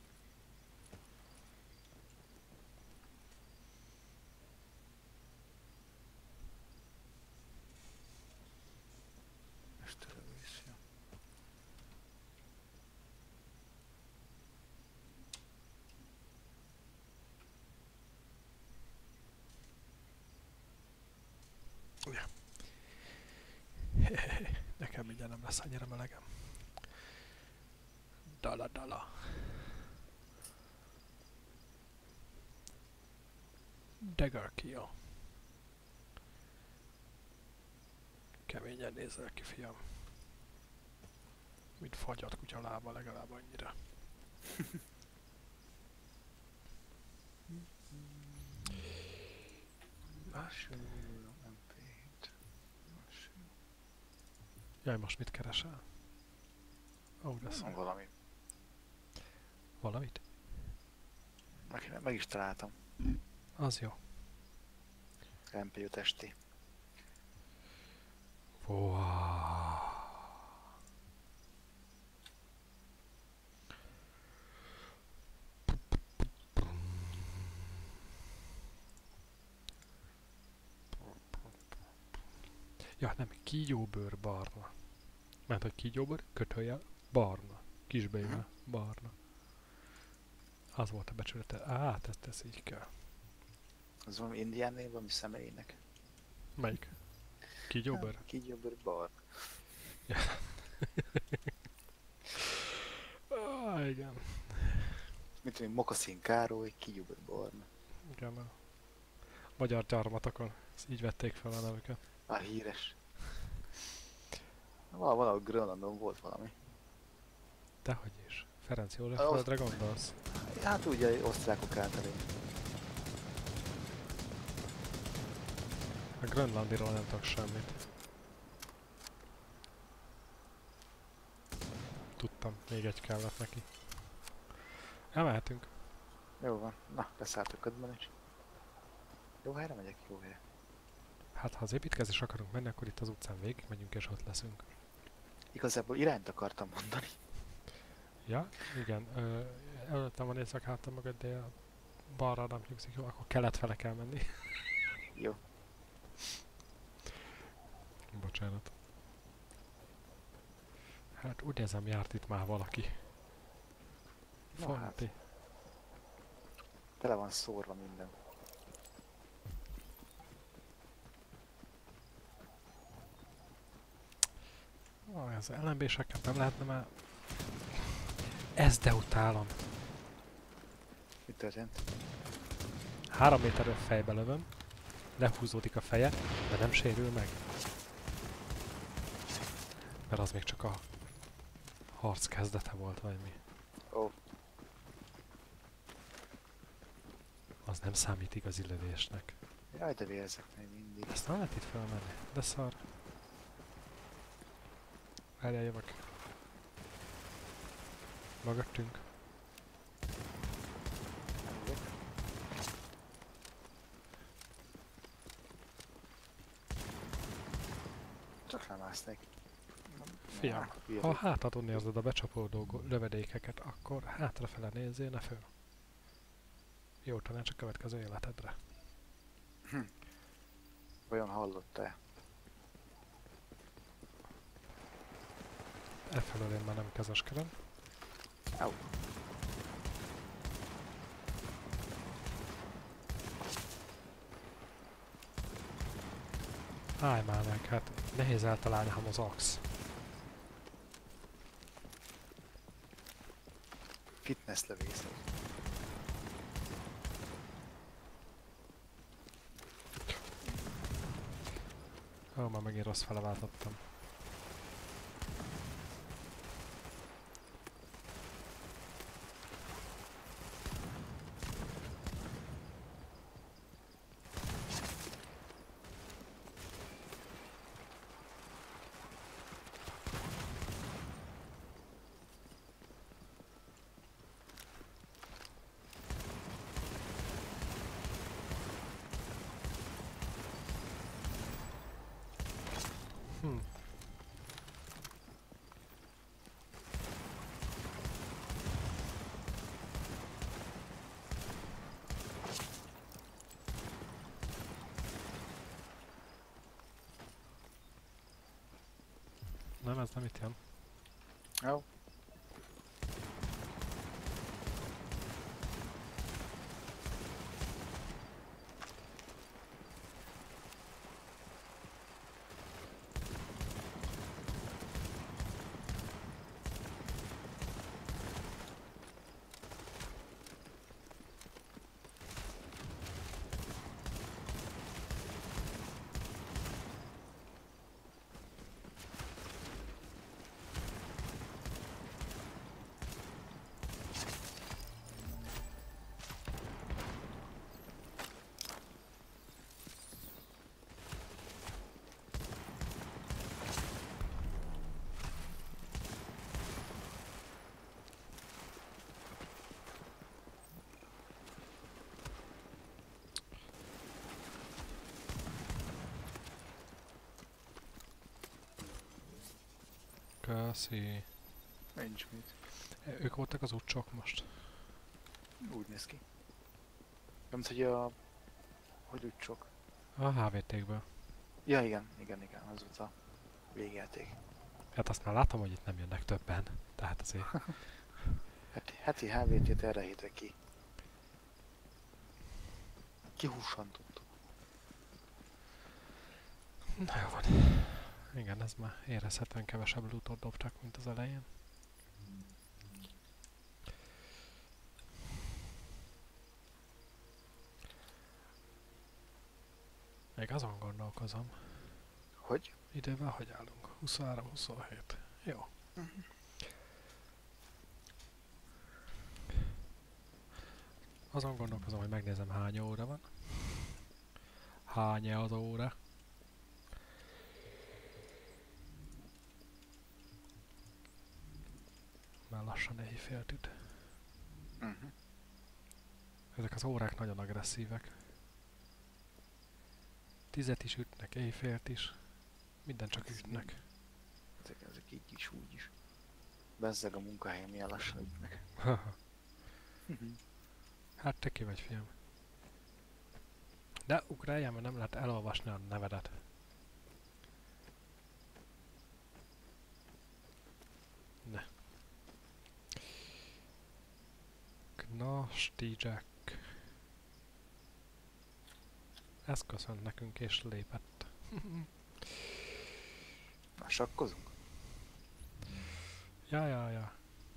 Mesterelőszja. Ja. Nekem mindjárt nem lesz annyira melegem. Dala dala. Dagger kill. Keményen nézel ki, fiam. Mint fagyat kutya lába, legalább annyira. Jaj, most mit keresel? Ó, oh, de szó. Valami. Valamit? Meg, meg is találtam. Az jó. em pé öt es té. Wow. Ja, nem, kígyóbőr barna. Mert hogy kígyóbőr, kötőjel, barna. Kisbével, barna. Az volt a becsülete. Á, tehát ez így kell. Az valami indián név, valami személynek. Melyik? Kígyóbőr? Kígyóbőr bar. Ja. ah, igen. Mit tudom, Mokaszín Károly, Kígyóbőr barna. Igen, a magyar gyarmatokon így vették fel a nevüket. Ah, híres. Val valahol Grönlandon volt valami. Dehogy is. Ferenc Józseföldre gondolsz? Hát ugye osztrákok által én. A Grönlandiról nem tudok semmit. Tudtam, még egy kellett neki. Elmehetünk. Jó van, na, beszálltok ködben is. Jó helyre megyek, jó helyre. Hát ha az építkezés akarunk menni, akkor itt az utcán végig megyünk és ott leszünk. Igazából irányt akartam mondani. Ja, igen. Ö, előttem van észak, hátam mögött, de a balra nem nyugszik, jó, akkor kelet fele kell menni. Jó. Bocsánat. Hát úgy érzem, járt itt már valaki. Na Fonti. hát. Tele van szórva minden. Ah, az el em bé-seket nem lehetne már... Ezt de utálom. Mi történt? Három méterről fejbe lövöm, lehúzódik a feje, de nem sérül meg. Mert az még csak a harc kezdete volt, vagy mi. Ó, Az nem számít igazi lövésnek. jaj, de vérzek még mindig. Ezt nem lehet itt felmenni, de szar. Várjál, jövök. Mögöttünk. Megyek. Csak lemásznék. Fiam, Na, hülye ha vagy. hátadon érzed a becsapódó go- lövedékeket, akkor hátrafele nézzél, ne föl. Jó tanács a következő életedre. Vajon hallotta-e? E felől én már nem kezeskedem. Au. Állj már meg, hát nehéz eltalálni, ha az ax. Fitness lövészet. Ó, már megint rossz fele váltottam. Hm. Nem, ez nem itt jön. Jó. Köszi. Nincs mit. E, Ők voltak az ucsok most. Úgy néz ki. Nem hogy a... Hogy úgy sok. A há vé té-kből. Ja, igen, igen, igen, az volt a végjáték. Hát azt már látom, hogy itt nem jönnek többen. Tehát azért... Heti, heti há vé té-t erre hétre ki. Kihussantottuk. Na jó van. Igen, ez már érezhetően kevesebb lootot dobtak, mint az elején. Még azon gondolkozom, Hogy? idővel hogy állunk? huszonhárom huszonhét. Jó. Azon gondolkozom, hogy megnézem hány óra van. Hány az óra? Már lassan éjfélt üt. Uh-huh. Ezek az órák nagyon agresszívek. Tizet is ütnek, éjfélt is. Minden csak Ez ütnek. Ezek, ezek így is, úgy is. Bezzeg a munkahelyem, milyen lassan ütnek. Hát te ki vagy, fiam. De ugráljál, mert nem lehet elolvasni a nevedet. Ne. Gnasti Jack. Ez köszönt nekünk és lépett. Na, sakkozunk? Ja, ja, ja.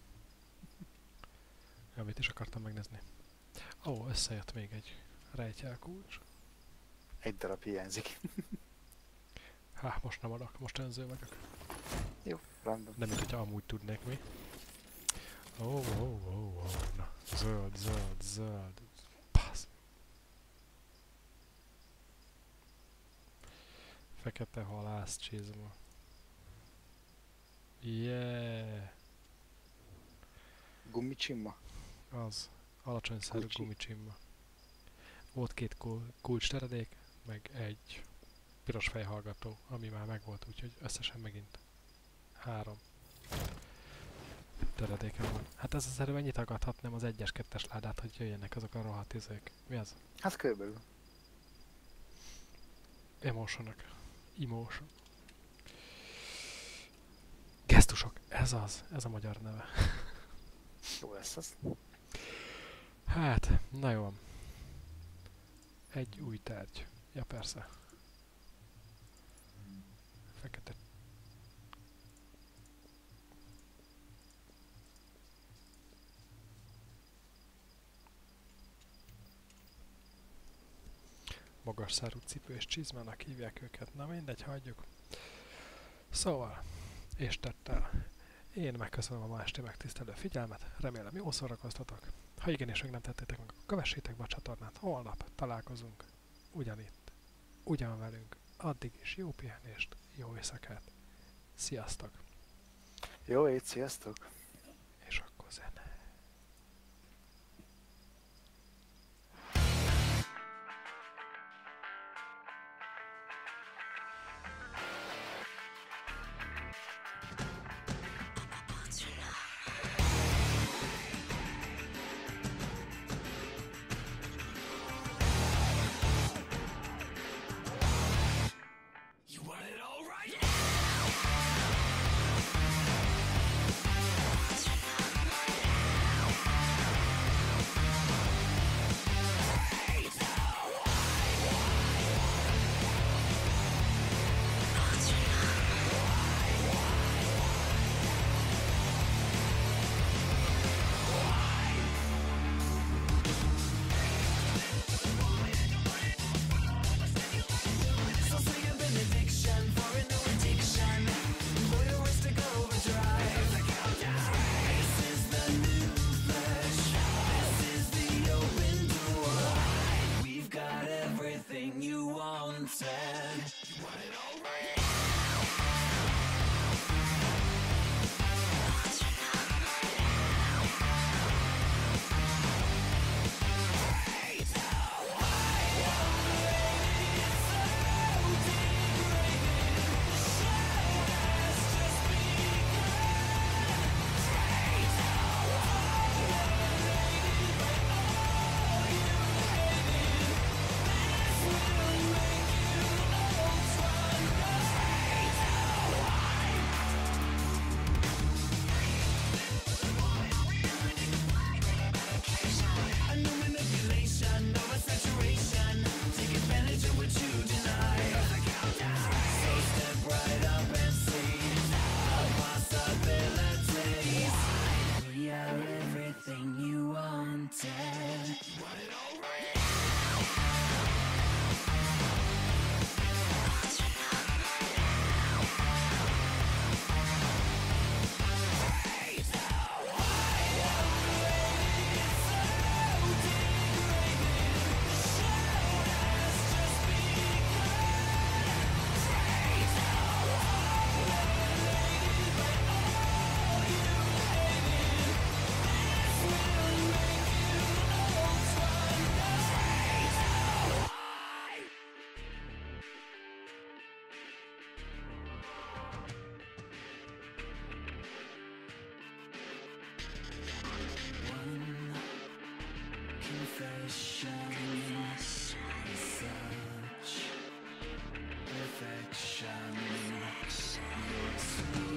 Ja, mit is akartam megnézni. Ó, összejött még egy rejtjelkulcs. Egy darab hiányzik. Há, most nem adok, most önző vagyok. Jó, rendben. Nem, mint hogyha amúgy tudnék mi. Ó, ó, ó, ó, na. Zöld, zöld, zöld. Passz. Fekete halász csizma. Yeah. Gumicsimma? Az. Alacsony szerű Gucci. gumicsimma. Volt két kul- kulcs teredék, meg egy piros fejhallgató, ami már megvolt, úgyhogy összesen megint három teredékem van. Hát ez az erő ennyit tagadhatnám az egyes kettes ládát, hogy jöjjenek azok a rohadt izék. Mi az? Hát körülbelül. Emotionok. Emotion. Gesztusok. Ez az. Ez a magyar neve. Jó lesz az. Hát, na jó. Egy új tárgy. Ja, persze. Fekete. Magas szárú cipő és csizmának hívják őket. Na mindegy, hagyjuk. Szóval, és tettel. Én megköszönöm a ma esti megtisztelő figyelmet, remélem jól szórakoztatok. Ha igen és még nem tettétek meg, akkor kövessétek be a csatornát. Holnap találkozunk. Ugyanitt. Ugyan velünk. Addig is jó pihenést, jó éjszakát. Sziasztok! Jó ét, sziasztok! És akkor zene. Confession, such perfection, your sweet.